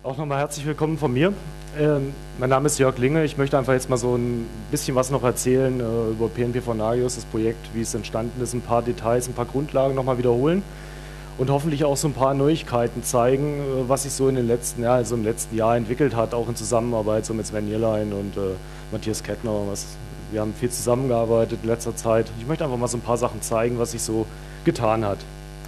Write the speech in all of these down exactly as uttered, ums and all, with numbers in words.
Auch nochmal herzlich willkommen von mir. Ähm, mein Name ist Jörg Linge. Ich möchte einfach jetzt mal so ein bisschen was noch erzählen äh, über P N P for Nagios, das Projekt, wie es entstanden ist, ein paar Details, ein paar Grundlagen nochmal wiederholen und hoffentlich auch so ein paar Neuigkeiten zeigen, äh, was sich so in den letzten, ja, also im letzten Jahr entwickelt hat, auch in Zusammenarbeit so mit Sven Nierlein und äh, Matthias Kettner. Was, wir haben viel zusammengearbeitet in letzter Zeit. Ich möchte einfach mal so ein paar Sachen zeigen, was sich so getan hat.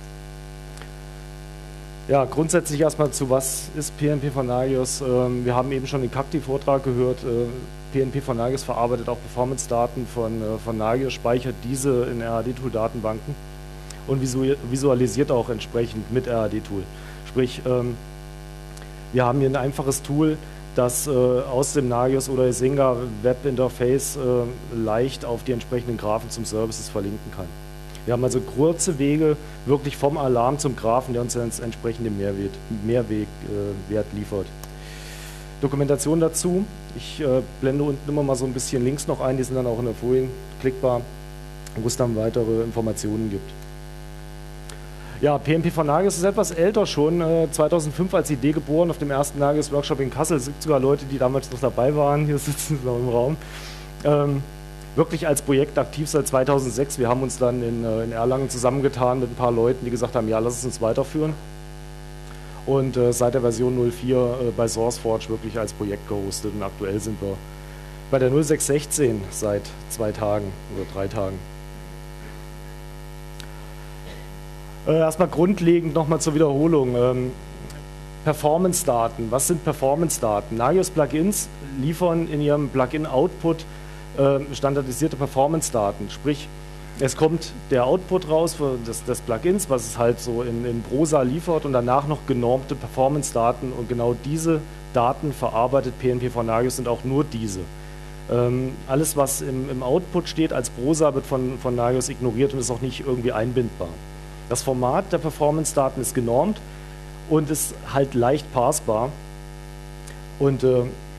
Ja, grundsätzlich erstmal zu, was ist P N P for Nagios? Ähm, wir haben eben schon den Cacti-Vortrag gehört. Äh, P N P for Nagios verarbeitet auch Performance-Daten von, äh, von Nagios, speichert diese in R A D-Tool-Datenbanken und visualisiert auch entsprechend mit R A D-Tool. Sprich, ähm, wir haben hier ein einfaches Tool, das äh, aus dem Nagios oder Isinga Web-Interface äh, leicht auf die entsprechenden Graphen zum Services verlinken kann. Wir haben also kurze Wege wirklich vom Alarm zum Graphen, der uns dann das entsprechende Mehrwert, Mehrwert äh, liefert. Dokumentation dazu. Ich äh, blende unten immer mal so ein bisschen Links noch ein, die sind dann auch in der Folie klickbar, wo es dann weitere Informationen gibt. Ja, P N P for Nagios ist etwas älter schon, äh, zweitausendfünf als Idee geboren, auf dem ersten Nagios-Workshop in Kassel. Es gibt sogar Leute, die damals noch dabei waren, hier sitzen sie noch im Raum. Ähm, wirklich als Projekt aktiv seit zweitausendsechs. Wir haben uns dann in, in Erlangen zusammengetan mit ein paar Leuten, die gesagt haben, ja, lass es uns weiterführen. Und äh, seit der Version null Punkt vier äh, bei SourceForge wirklich als Projekt gehostet. Und aktuell sind wir bei der null Punkt sechs sechzehn seit zwei Tagen oder drei Tagen. Äh, erstmal grundlegend nochmal zur Wiederholung. Ähm, Performance-Daten. Was sind Performance-Daten? Nagios-Plugins liefern in ihrem Plugin-Output standardisierte Performance-Daten, sprich es kommt der Output raus für des, des Plugins, was es halt so in, in Prosa liefert und danach noch genormte Performance-Daten und genau diese Daten verarbeitet P N P for Nagios sind auch nur diese. Ähm, alles was im, im Output steht als Prosa wird von, von Nagios ignoriert und ist auch nicht irgendwie einbindbar. Das Format der Performance-Daten ist genormt und ist halt leicht parsbar und äh,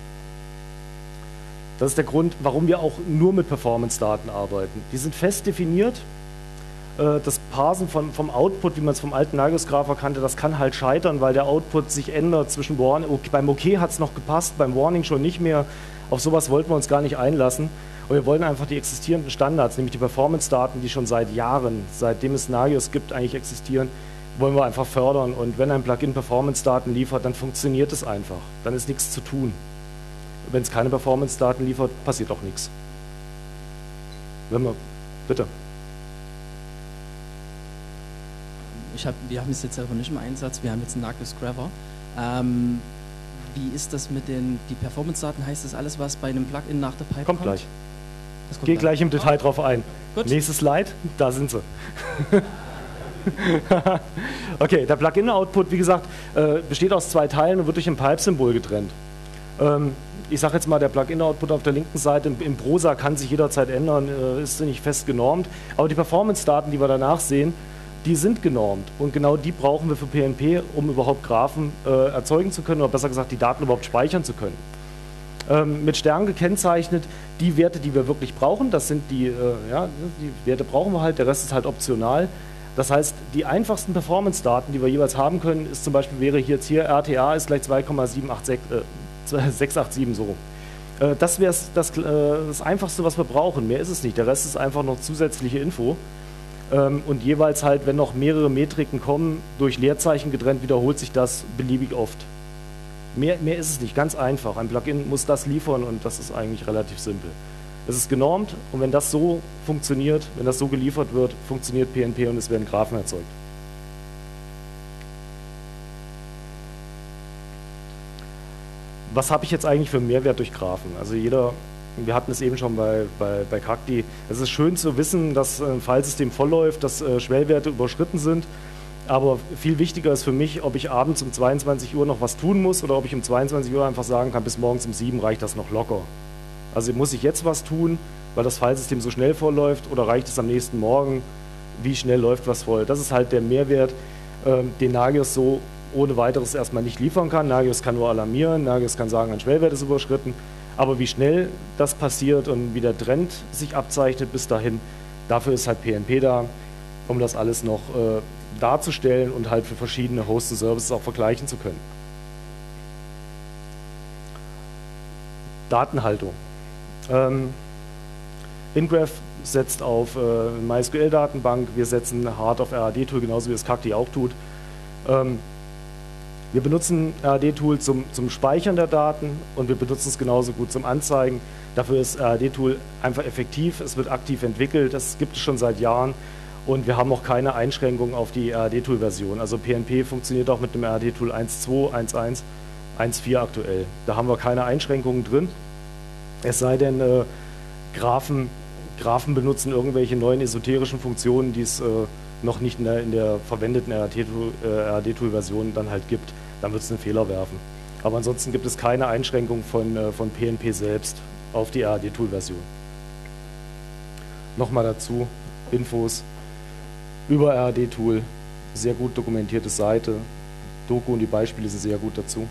das ist der Grund, warum wir auch nur mit Performance-Daten arbeiten. Die sind fest definiert. Das Parsen von, vom Output, wie man es vom alten Nagios-Grapher kannte, das kann halt scheitern, weil der Output sich ändert zwischen Warning. Okay, beim OK hat es noch gepasst, beim Warning schon nicht mehr. Auf sowas wollten wir uns gar nicht einlassen. Und wir wollen einfach die existierenden Standards, nämlich die Performance-Daten, die schon seit Jahren, seitdem es Nagios gibt, eigentlich existieren, wollen wir einfach fördern. Und wenn ein Plugin Performance-Daten liefert, dann funktioniert es einfach. Dann ist nichts zu tun. Wenn es keine Performance-Daten liefert, passiert auch nichts. Wenn wir, bitte. Ich hab, wir haben es jetzt selber nicht im Einsatz, wir haben jetzt einen Nagios Grapher. Ähm, wie ist das mit den die Performance-Daten? Heißt das alles, was bei einem Plugin nach der Pipe kommt? Kommt gleich. Das kommt Geh gleich im Detail oh. drauf ein. Gut. Nächstes Slide, da sind sie. Okay, der Plugin-Output, wie gesagt, äh, besteht aus zwei Teilen und wird durch ein Pipe-Symbol getrennt. Ähm, Ich sage jetzt mal, der Plugin-Output auf der linken Seite im, im Prosa kann sich jederzeit ändern, äh, ist nicht fest genormt. Aber die Performance-Daten, die wir danach sehen, die sind genormt. Und genau die brauchen wir für P N P, um überhaupt Graphen äh, erzeugen zu können, oder besser gesagt, die Daten überhaupt speichern zu können. Ähm, mit Sternen gekennzeichnet, die Werte, die wir wirklich brauchen, das sind die, äh, ja, die Werte brauchen wir halt, der Rest ist halt optional. Das heißt, die einfachsten Performance-Daten, die wir jeweils haben können, ist zum Beispiel, wäre hier jetzt hier, R T A ist gleich zwei Komma sieben acht sechs, äh, sechs acht sieben so. Das wäre das, das Einfachste, was wir brauchen. Mehr ist es nicht. Der Rest ist einfach noch zusätzliche Info. Und jeweils halt, wenn noch mehrere Metriken kommen, durch Leerzeichen getrennt, wiederholt sich das beliebig oft. Mehr, mehr ist es nicht. Ganz einfach. Ein Plugin muss das liefern und das ist eigentlich relativ simpel. Es ist genormt und wenn das so funktioniert, wenn das so geliefert wird, funktioniert P N P und es werden Graphen erzeugt. Was habe ich jetzt eigentlich für einen Mehrwert durch Graphen? Also jeder, wir hatten es eben schon bei, bei, bei Cacti, es ist schön zu wissen, dass ein Filesystem vollläuft, dass äh, Schwellwerte überschritten sind, aber viel wichtiger ist für mich, ob ich abends um zweiundzwanzig Uhr noch was tun muss oder ob ich um zweiundzwanzig Uhr einfach sagen kann, bis morgens um sieben reicht das noch locker. Also muss ich jetzt was tun, weil das Filesystem so schnell vollläuft oder reicht es am nächsten Morgen, wie schnell läuft was voll? Das ist halt der Mehrwert, äh, den Nagios so ohne weiteres erstmal nicht liefern kann. Nagios kann nur alarmieren, Nagios kann sagen, ein Schwellwert ist überschritten, aber wie schnell das passiert und wie der Trend sich abzeichnet bis dahin, dafür ist halt P N P da, um das alles noch äh, darzustellen und halt für verschiedene Hosts und Services auch vergleichen zu können. Datenhaltung. Ähm, InGraph setzt auf äh, MySQL-Datenbank, wir setzen hart auf R A D-Tool, genauso wie es Cacti auch tut. Ähm, wir benutzen R A D-Tool zum, zum Speichern der Daten und wir benutzen es genauso gut zum Anzeigen. Dafür ist R A D-Tool einfach effektiv, es wird aktiv entwickelt, das gibt es schon seit Jahren und wir haben auch keine Einschränkungen auf die R A D-Tool-Version. Also P N P funktioniert auch mit dem R A D-Tool eins Punkt zwei, eins Punkt eins, eins Punkt vier aktuell. Da haben wir keine Einschränkungen drin, es sei denn, äh, Graphen, Graphen benutzen irgendwelche neuen esoterischen Funktionen, die es äh, noch nicht in der, in der verwendeten R A D-Tool-Version dann halt gibt. Dann wird es einen Fehler werfen. Aber ansonsten gibt es keine Einschränkung von, äh, von P N P selbst auf die R A D-Tool-Version. Nochmal dazu Infos über R A D-Tool, sehr gut dokumentierte Seite, Doku und die Beispiele sind sehr gut dazu.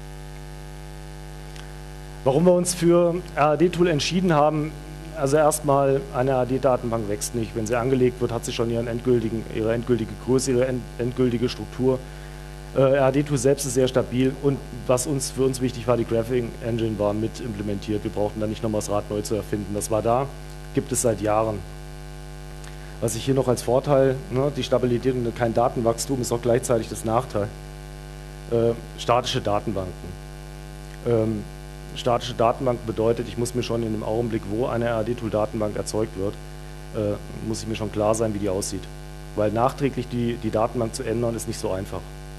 Warum wir uns für R A D-Tool entschieden haben, also erstmal, eine R A D-Datenbank wächst nicht. Wenn sie angelegt wird, hat sie schon ihren endgültigen, ihre endgültige Größe, ihre end, endgültige Struktur. Äh, R A D-Tool selbst ist sehr stabil und was uns für uns wichtig war, die Graphing Engine war mit implementiert. Wir brauchten da nicht nochmal das Rad neu zu erfinden. Das war da, gibt es seit Jahren. Was ich hier noch als Vorteil, ne, die Stabilität und kein Datenwachstum ist auch gleichzeitig das Nachteil. Äh, statische Datenbanken. Ähm, Statische Datenbank bedeutet, ich muss mir schon in dem Augenblick, wo eine R A D-Tool-Datenbank erzeugt wird, äh, muss ich mir schon klar sein, wie die aussieht. Weil nachträglich die, die Datenbank zu ändern, ist nicht so einfach.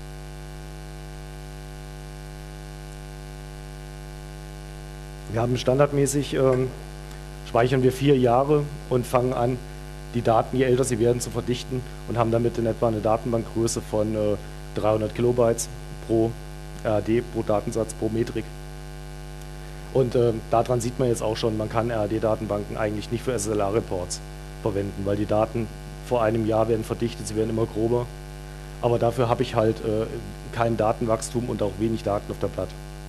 Wir haben standardmäßig, ähm, speichern wir vier Jahre und fangen an, die Daten, je älter sie werden, zu verdichten und haben damit in etwa eine Datenbankgröße von äh, dreihundert Kilobytes pro R A D, pro Datensatz, pro Metrik. Und äh, daran sieht man jetzt auch schon, man kann R A D-Datenbanken eigentlich nicht für S L A-Reports verwenden, weil die Daten vor einem Jahr werden verdichtet, sie werden immer grober. Aber dafür habe ich halt äh, kein Datenwachstum und auch wenig Daten auf der Platte.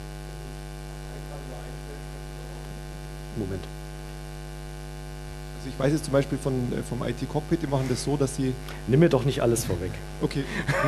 Moment. Also ich weiß jetzt zum Beispiel von, äh, vom I T-Cockpit, die machen das so, dass sie... Nimm mir doch nicht alles vorweg. Okay.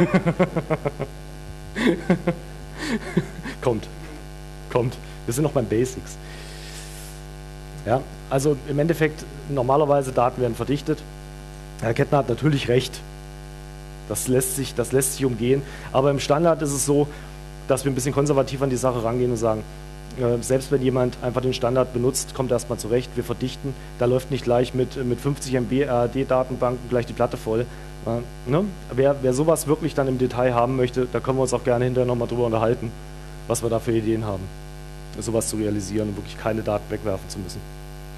Kommt. Kommt. Wir sind noch beim Basics. Ja, also im Endeffekt, normalerweise Daten werden verdichtet. Herr Kettner hat natürlich recht. Das lässt sich, das lässt sich umgehen. Aber im Standard ist es so, dass wir ein bisschen konservativ an die Sache rangehen und sagen, äh, selbst wenn jemand einfach den Standard benutzt, kommt erstmal zurecht, wir verdichten. Da läuft nicht gleich mit, mit fünfzig Megabyte R A D-Datenbanken gleich die Platte voll. Äh, ne? wer, wer sowas wirklich dann im Detail haben möchte, da können wir uns auch gerne hinterher nochmal drüber unterhalten, was wir da für Ideen haben. Sowas zu realisieren und wirklich keine Daten wegwerfen zu müssen.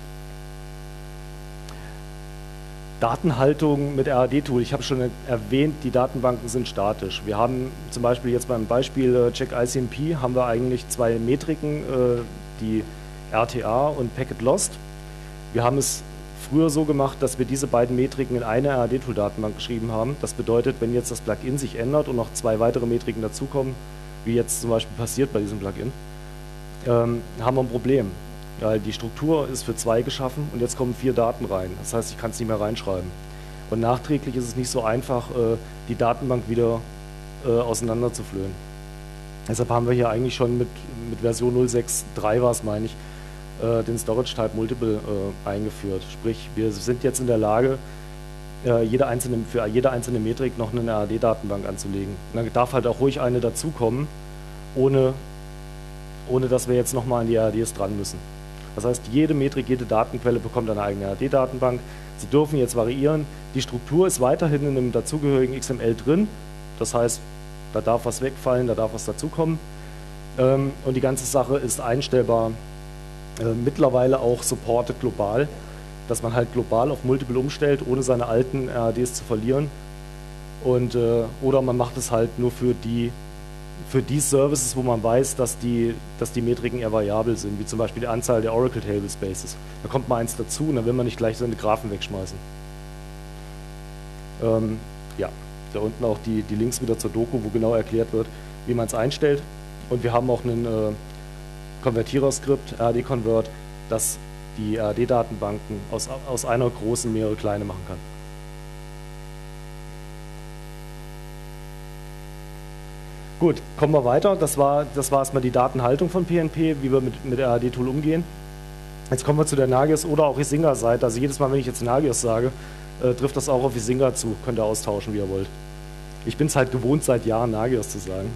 Datenhaltung mit R A D-Tool. Ich habe schon erwähnt, die Datenbanken sind statisch. Wir haben zum Beispiel jetzt beim Beispiel äh, Check I C M P haben wir eigentlich zwei Metriken, äh, die R T A und Packet Lost. Wir haben es früher so gemacht, dass wir diese beiden Metriken in eine R A D-Tool-Datenbank geschrieben haben. Das bedeutet, wenn jetzt das Plugin sich ändert und noch zwei weitere Metriken dazukommen, wie jetzt zum Beispiel passiert bei diesem Plugin, Ähm, haben wir ein Problem, weil die Struktur ist für zwei geschaffen und jetzt kommen vier Daten rein. Das heißt, ich kann es nicht mehr reinschreiben. Und nachträglich ist es nicht so einfach, äh, die Datenbank wieder äh, auseinander zu flöhen. Deshalb haben wir hier eigentlich schon mit, mit Version null Punkt sechs Punkt drei war es, meine ich, äh, den Storage Type Multiple äh, eingeführt. Sprich, wir sind jetzt in der Lage, äh, jede einzelne, für jede einzelne Metrik noch eine R A D-Datenbank anzulegen. Und dann darf halt auch ruhig eine dazukommen, ohne ohne dass wir jetzt nochmal an die R A Ds dran müssen. Das heißt, jede Metrik, jede Datenquelle bekommt eine eigene R A D-Datenbank. Sie dürfen jetzt variieren. Die Struktur ist weiterhin in einem dazugehörigen X M L drin. Das heißt, da darf was wegfallen, da darf was dazukommen. Ähm, und die ganze Sache ist einstellbar, äh, mittlerweile auch supported global, dass man halt global auf Multiple umstellt, ohne seine alten R A Ds zu verlieren. Und, äh, oder man macht es halt nur für die für die Services, wo man weiß, dass die, dass die Metriken eher variabel sind, wie zum Beispiel die Anzahl der Oracle Table Spaces. Da kommt mal eins dazu und dann will man nicht gleich seine Graphen wegschmeißen. Ähm, ja, da unten auch die, die Links wieder zur Doku, wo genau erklärt wird, wie man es einstellt. Und wir haben auch einen äh, Konvertiererskript, R A D-Convert, das die R A D-Datenbanken aus, aus einer großen mehrere kleine machen kann. Gut, kommen wir weiter. Das war, das war erstmal die Datenhaltung von P N P, wie wir mit, mit R A D-Tool umgehen. Jetzt kommen wir zu der Nagios oder auch Isinga-Seite. Also jedes Mal, wenn ich jetzt Nagios sage, äh, trifft das auch auf Isinga zu. Könnt ihr austauschen, wie ihr wollt. Ich bin es halt gewohnt, seit Jahren Nagios zu sagen.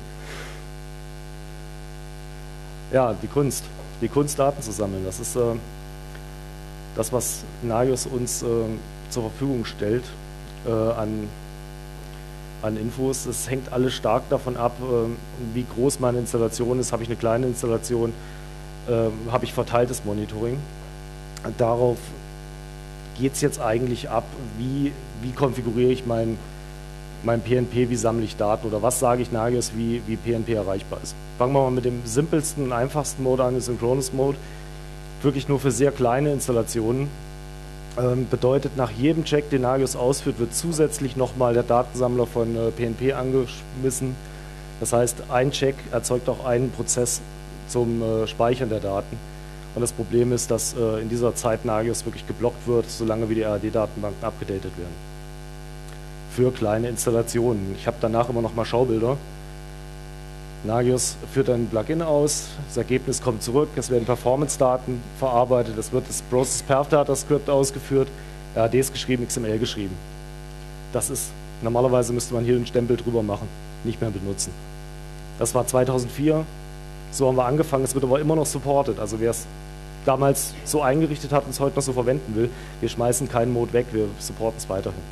Ja, die Kunst. Die Kunst, Daten zu sammeln. Das ist äh, das, was Nagios uns äh, zur Verfügung stellt äh, an, an Infos. Es hängt alles stark davon ab, äh, wie groß meine Installation ist. Habe ich eine kleine Installation, äh, habe ich verteiltes Monitoring. Darauf geht es jetzt eigentlich ab, wie, wie konfiguriere ich mein, mein P N P, wie sammle ich Daten oder was sage ich Nagios, wie, wie P N P erreichbar ist. Fangen wir mal mit dem simpelsten und einfachsten Mode an, den Synchronous Mode. Wirklich nur für sehr kleine Installationen. Ähm, bedeutet, nach jedem Check, den Nagios ausführt, wird zusätzlich nochmal der Datensammler von äh, P N P angeschmissen. Das heißt, ein Check erzeugt auch einen Prozess zum äh, Speichern der Daten. Und das Problem ist, dass äh, in dieser Zeit Nagios wirklich geblockt wird, solange wie die R A D-Datenbanken abgedatet werden. Für kleine Installationen. Ich habe danach immer noch mal Schaubilder. Nagios führt ein Plugin aus, das Ergebnis kommt zurück, es werden Performance-Daten verarbeitet, es wird das Process-Path-Data-Script ausgeführt, R A D ist geschrieben, X M L geschrieben. Das ist, normalerweise müsste man hier einen Stempel drüber machen, nicht mehr benutzen. Das war zweitausendvier, so haben wir angefangen, es wird aber immer noch supported, also wer es damals so eingerichtet hat und es heute noch so verwenden will, wir schmeißen keinen Mode weg, wir supporten es weiterhin.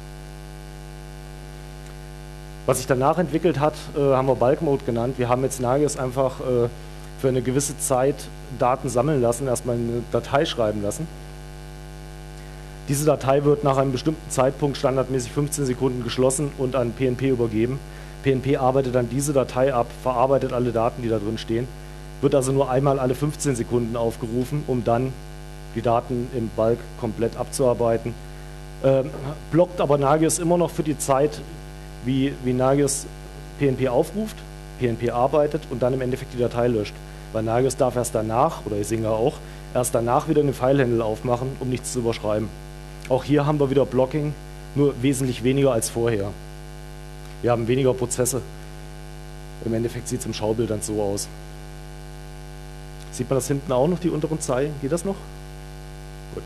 Was sich danach entwickelt hat, äh, haben wir Bulk Mode genannt. Wir haben jetzt Nagios einfach äh, für eine gewisse Zeit Daten sammeln lassen, erstmal eine Datei schreiben lassen. Diese Datei wird nach einem bestimmten Zeitpunkt standardmäßig fünfzehn Sekunden geschlossen und an P N P übergeben. P N P arbeitet dann diese Datei ab, verarbeitet alle Daten, die da drin stehen, wird also nur einmal alle fünfzehn Sekunden aufgerufen, um dann die Daten im Bulk komplett abzuarbeiten. Ähm, blockt aber Nagios immer noch für die Zeit, wie, wie Nagios P N P aufruft, P N P arbeitet und dann im Endeffekt die Datei löscht. Weil Nagios darf erst danach, oder Isinga auch, erst danach wieder einen File-Handle aufmachen, um nichts zu überschreiben. Auch hier haben wir wieder Blocking, nur wesentlich weniger als vorher. Wir haben weniger Prozesse. Im Endeffekt sieht es im Schaubild dann so aus. Sieht man das hinten auch noch, die unteren Zeilen? Geht das noch? Gut.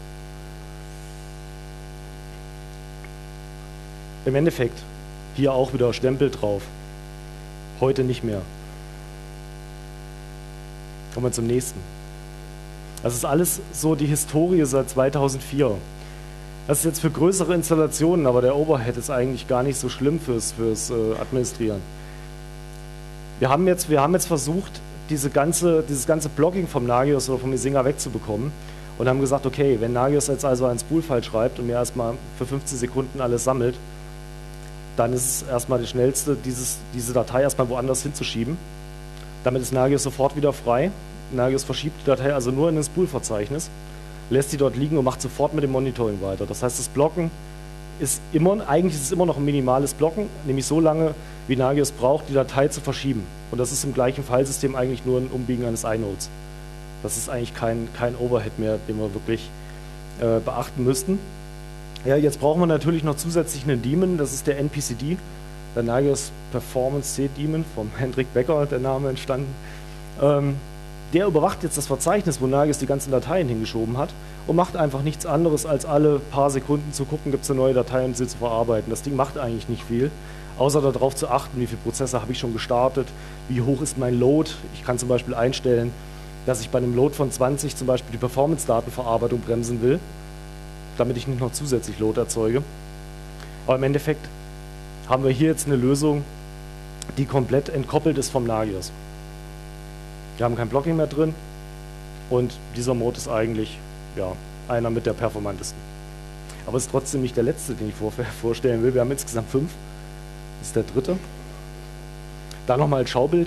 Im Endeffekt hier auch wieder Stempel drauf. Heute nicht mehr. Kommen wir zum nächsten. Das ist alles so die Historie seit zweitausendvier. Das ist jetzt für größere Installationen, aber der Overhead ist eigentlich gar nicht so schlimm fürs, fürs äh, Administrieren. Wir haben jetzt, wir haben jetzt versucht, diese ganze, dieses ganze Blocking vom Nagios oder vom Isinga wegzubekommen und haben gesagt, okay, wenn Nagios jetzt also ein Spool-File schreibt und mir erstmal für fünfzehn Sekunden alles sammelt, dann ist es erstmal das Schnellste, dieses, diese Datei erstmal woanders hinzuschieben. Damit ist Nagios sofort wieder frei. Nagios verschiebt die Datei also nur in das Spool-Verzeichnis, lässt sie dort liegen und macht sofort mit dem Monitoring weiter. Das heißt, das Blocken ist immer, eigentlich ist es immer noch ein minimales Blocken, nämlich so lange, wie Nagios braucht, die Datei zu verschieben. Und das ist im gleichen Filesystem eigentlich nur ein Umbiegen eines Inodes. Das ist eigentlich kein, kein Overhead mehr, den wir wirklich äh, beachten müssten. Ja, jetzt brauchen wir natürlich noch zusätzlich einen Daemon, das ist der N P C D, der Nagios Performance C Daemon, vom Hendrik Becker, der Name entstanden. Ähm, der überwacht jetzt das Verzeichnis, wo Nagios die ganzen Dateien hingeschoben hat und macht einfach nichts anderes, als alle paar Sekunden zu gucken, gibt es eine neue Datei und sie zu verarbeiten. Das Ding macht eigentlich nicht viel, außer darauf zu achten, wie viele Prozesse habe ich schon gestartet, wie hoch ist mein Load. Ich kann zum Beispiel einstellen, dass ich bei einem Load von zwanzig zum Beispiel die Performance-Datenverarbeitung bremsen will, damit ich nicht noch zusätzlich Load erzeuge. Aber im Endeffekt haben wir hier jetzt eine Lösung, die komplett entkoppelt ist vom Nagios. Wir haben kein Blocking mehr drin und dieser Mode ist eigentlich ja, einer mit der performantesten. Aber es ist trotzdem nicht der letzte, den ich vor, vorstellen will. Wir haben insgesamt fünf. Das ist der dritte. Da nochmal als Schaubild.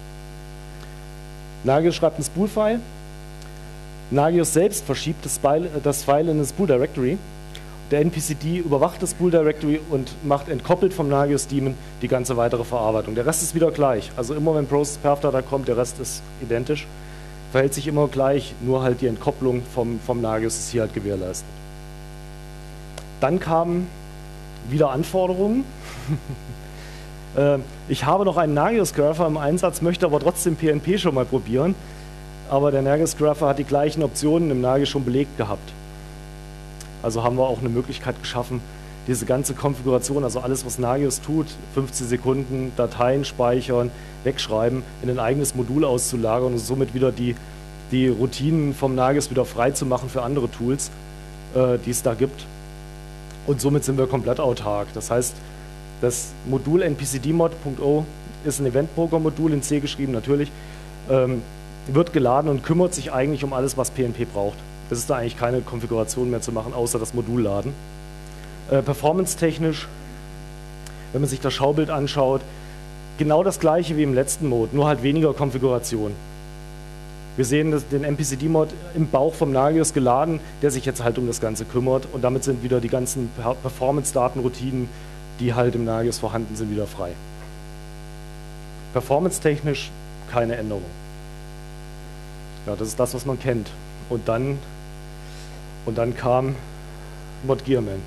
Nagios schreibt ein Spool-File. Nagios selbst verschiebt das File, das File in das Spool Directory. Der N P C D überwacht das Spool Directory und macht entkoppelt vom Nagios Daemon die ganze weitere Verarbeitung. Der Rest ist wieder gleich. Also immer wenn Process Path Data kommt, der Rest ist identisch. Verhält sich immer gleich, nur halt die Entkopplung vom, vom Nagios ist hier halt gewährleistet. Dann kamen wieder Anforderungen. Äh, ich habe noch einen Nagios Grapher im Einsatz, möchte aber trotzdem P N P schon mal probieren. Aber der Nagios Grapher hat die gleichen Optionen im Nagios schon belegt gehabt. Also haben wir auch eine Möglichkeit geschaffen, diese ganze Konfiguration, also alles, was Nagios tut, fünfzehn Sekunden, Dateien speichern, wegschreiben, in ein eigenes Modul auszulagern und somit wieder die, die Routinen vom Nagios wieder frei zu machen für andere Tools, äh, die es da gibt. Und somit sind wir komplett autark. Das heißt, das Modul N P C D mod Punkt O ist ein Event-Broker-Modul in C geschrieben, natürlich, ähm, wird geladen und kümmert sich eigentlich um alles, was P N P braucht. Es ist da eigentlich keine Konfiguration mehr zu machen, außer das Modul laden. Äh, Performance-technisch, wenn man sich das Schaubild anschaut, genau das gleiche wie im letzten Mode, nur halt weniger Konfiguration. Wir sehen das, den N P C D mod im Bauch vom Nagios geladen, der sich jetzt halt um das Ganze kümmert, und damit sind wieder die ganzen Performance-Datenroutinen, die halt im Nagios vorhanden sind, wieder frei. Performance-technisch keine Änderung. Ja, das ist das, was man kennt. Und dann, und dann kam Mod Gearman.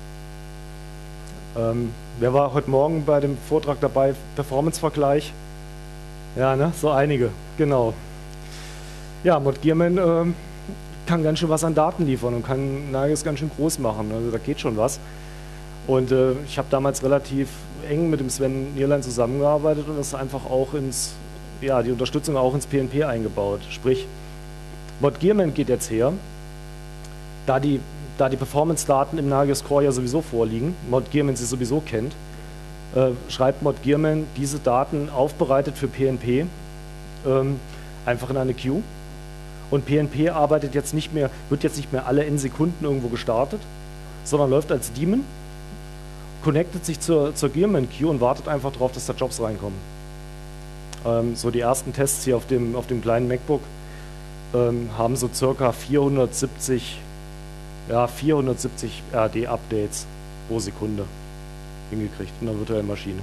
Ähm, wer war heute Morgen bei dem Vortrag dabei? Performance-Vergleich? Ja, ne? So einige, genau. Ja, Mod Gearman ähm, kann ganz schön was an Daten liefern und kann Nagios ganz schön groß machen. Also da geht schon was. Und äh, ich habe damals relativ eng mit dem Sven Nierlein zusammengearbeitet und das einfach auch ins, ja, die Unterstützung auch ins P N P eingebaut. Sprich, Mod Gearman geht jetzt her, da die, da die Performance-Daten im Nagios Core ja sowieso vorliegen, Mod Gearman sie sowieso kennt, äh, schreibt Mod Gearman diese Daten aufbereitet für P N P ähm, einfach in eine Queue. Und P N P arbeitet jetzt nicht mehr, wird jetzt nicht mehr alle n Sekunden irgendwo gestartet, sondern läuft als Daemon, connectet sich zur, zur Gearman-Queue und wartet einfach darauf, dass da Jobs reinkommen. Ähm, so die ersten Tests hier auf dem, auf dem kleinen MacBook ähm, haben so circa vierhundertsiebzig, ja, vierhundertsiebzig R D-Updates pro Sekunde hingekriegt in einer virtuellen Maschine.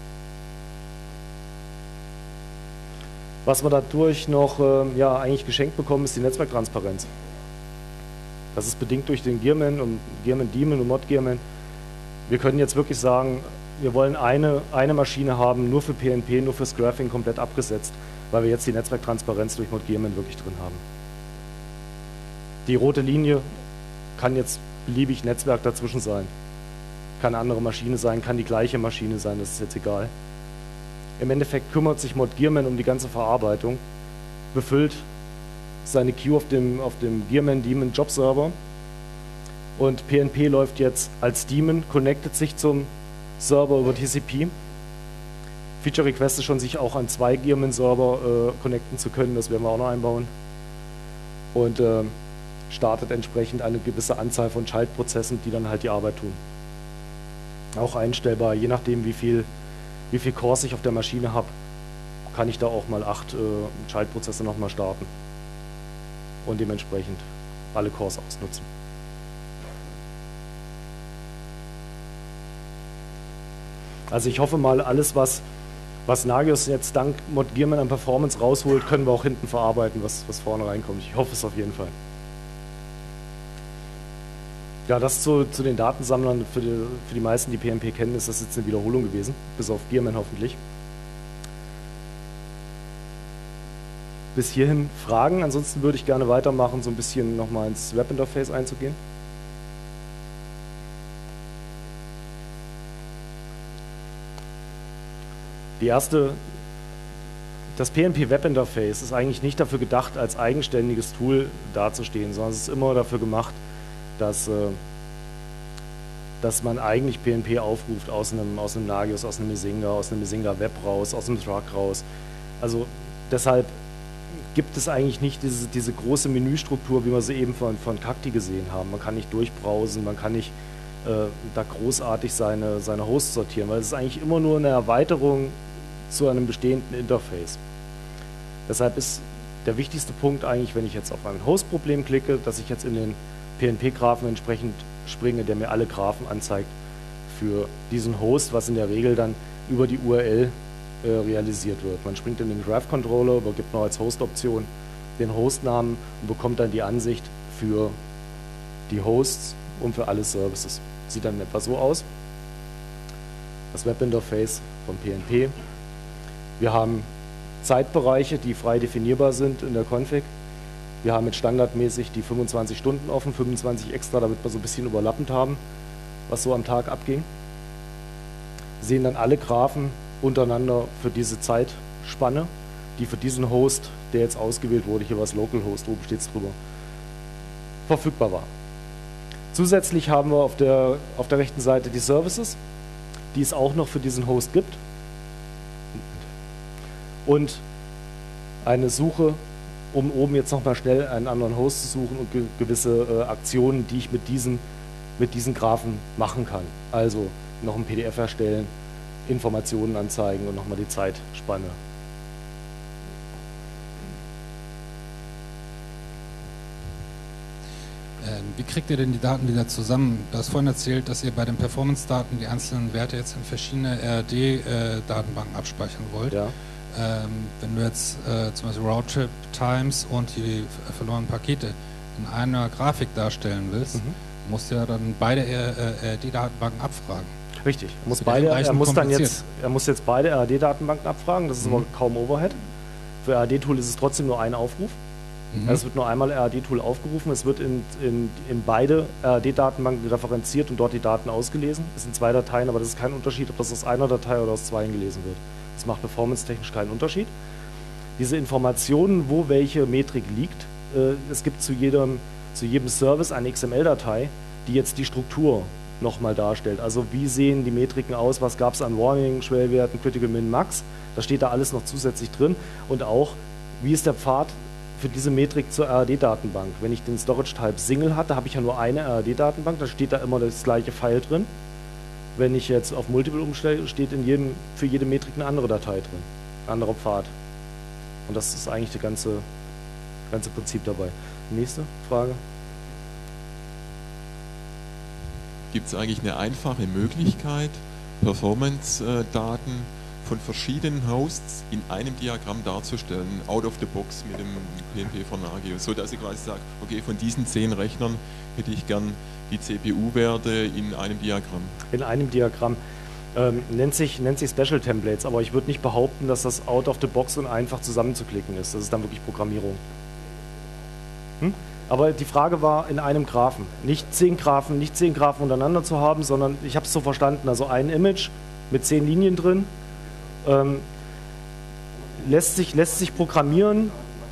Was wir dadurch noch ähm, ja, eigentlich geschenkt bekommen, ist die Netzwerktransparenz. Das ist bedingt durch den Gearman und Gearman Daemon und Mod Gearman. Wir können jetzt wirklich sagen, wir wollen eine, eine Maschine haben, nur für P N P, nur fürs Graphing komplett abgesetzt, weil wir jetzt die Netzwerktransparenz durch Mod Gearman wirklich drin haben. Die rote Linie kann jetzt beliebig Netzwerk dazwischen sein. Kann eine andere Maschine sein, kann die gleiche Maschine sein, das ist jetzt egal. Im Endeffekt kümmert sich Mod Gearman um die ganze Verarbeitung, befüllt seine Queue auf dem, auf dem Gearman Daemon Job Server. Und P N P läuft jetzt als Daemon, connectet sich zum Server über T C P. Feature Request ist schon, sich auch an zwei Gearman-Server äh, connecten zu können, das werden wir auch noch einbauen. Und äh, startet entsprechend eine gewisse Anzahl von Schaltprozessen, die dann halt die Arbeit tun. Auch einstellbar, je nachdem wie viel, wie viel Cores ich auf der Maschine habe, kann ich da auch mal acht äh, Schaltprozesse nochmal starten. Und dementsprechend alle Cores ausnutzen. Also ich hoffe mal, alles, was, was Nagios jetzt dank Mod Gearman an Performance rausholt, können wir auch hinten verarbeiten, was, was vorne reinkommt. Ich hoffe es auf jeden Fall. Ja, das zu, zu den Datensammlern, für die, für die meisten, die P N P kennen, ist das jetzt eine Wiederholung gewesen, bis auf Gearman hoffentlich. Bis hierhin Fragen, ansonsten würde ich gerne weitermachen, so ein bisschen nochmal ins Webinterface einzugehen. Die erste, das P N P Webinterface ist eigentlich nicht dafür gedacht, als eigenständiges Tool dazustehen, sondern es ist immer dafür gemacht, dass, äh, dass man eigentlich P N P aufruft aus einem, aus einem Nagios, aus einem Mesinga, aus einem Mesinga Web raus, aus einem Truck raus. Also deshalb gibt es eigentlich nicht diese, diese große Menüstruktur, wie wir sie eben von, von Cacti gesehen haben. Man kann nicht durchbrowsen, man kann nicht äh, da großartig seine, seine Hosts sortieren, weil es ist eigentlich immer nur eine Erweiterung zu einem bestehenden Interface. Deshalb ist der wichtigste Punkt eigentlich, wenn ich jetzt auf ein Host-Problem klicke, dass ich jetzt in den P N P-Graphen entsprechend springe, der mir alle Graphen anzeigt für diesen Host, was in der Regel dann über die U R L äh, realisiert wird. Man springt in den Graph-Controller, übergibt noch als Host-Option den Hostnamen und bekommt dann die Ansicht für die Hosts und für alle Services. Sieht dann etwa so aus. das Webinterface von P N P. Wir haben Zeitbereiche, die frei definierbar sind in der Config. Wir haben jetzt standardmäßig die fünfundzwanzig Stunden offen, fünfundzwanzig extra, damit wir so ein bisschen überlappend haben, was so am Tag abging. Wir sehen dann alle Graphen untereinander für diese Zeitspanne, die für diesen Host, der jetzt ausgewählt wurde, hier war es Localhost, oben steht es drüber, verfügbar war. Zusätzlich haben wir auf der, auf der rechten Seite die Services, die es auch noch für diesen Host gibt. Und eine Suche, um oben jetzt nochmal schnell einen anderen Host zu suchen und ge gewisse äh, Aktionen, die ich mit diesen, mit diesen Graphen machen kann. Also noch ein P D F erstellen, Informationen anzeigen und nochmal die Zeitspanne. Wie kriegt ihr denn die Daten wieder zusammen? Du hast vorhin erzählt, dass ihr bei den Performance-Daten die einzelnen Werte jetzt in verschiedene R R D-Datenbanken abspeichern wollt. Ja. Ähm, wenn du jetzt äh, zum Beispiel Roundtrip Times und die verlorenen Pakete in einer Grafik darstellen willst, mhm. musst du ja dann beide R R D-Datenbanken abfragen. Richtig. Er muss, beide, er, muss dann jetzt, er muss jetzt beide R R D-Datenbanken abfragen, das ist mhm. aber kaum Overhead. Für R R D-Tool ist es trotzdem nur ein Aufruf. Mhm. Also es wird nur einmal R R D-Tool aufgerufen, es wird in, in, in beide R R D-Datenbanken referenziert und dort die Daten ausgelesen. Es sind zwei Dateien, aber das ist kein Unterschied, ob das aus einer Datei oder aus zweien gelesen wird. Das macht performance-technisch keinen Unterschied. Diese Informationen, wo welche Metrik liegt, äh, es gibt zu jedem, zu jedem Service eine X M L-Datei, die jetzt die Struktur nochmal darstellt. Also wie sehen die Metriken aus, was gab es an Warning, Schwellwerten, Critical Min, Max, das steht da alles noch zusätzlich drin. Und auch, wie ist der Pfad für diese Metrik zur R R D-Datenbank. Wenn ich den Storage-Type Single hatte, habe ich ja nur eine R R D-Datenbank, da steht da immer das gleiche File drin. Wenn ich jetzt auf Multiple umstelle, steht in jedem, für jede Metrik eine andere Datei drin, ein anderer Pfad. Und das ist eigentlich das ganze, ganze Prinzip dabei. Nächste Frage. Gibt es eigentlich eine einfache Möglichkeit, Performance-Daten von verschiedenen Hosts in einem Diagramm darzustellen, out of the box mit dem P N P von Nagios, so dass ich quasi sage, okay, von diesen zehn Rechnern hätte ich gern die C P U-Werte in einem Diagramm. In einem Diagramm. Ähm, nennt sich, nennt sich Special Templates, aber ich würde nicht behaupten, dass das out of the box und einfach zusammenzuklicken ist. Das ist dann wirklich Programmierung. Hm? Aber die Frage war in einem Graphen. Nicht zehn Graphen, nicht zehn Graphen untereinander zu haben, sondern ich habe es so verstanden, also ein Image mit zehn Linien drin, ähm, lässt sich, lässt sich programmieren.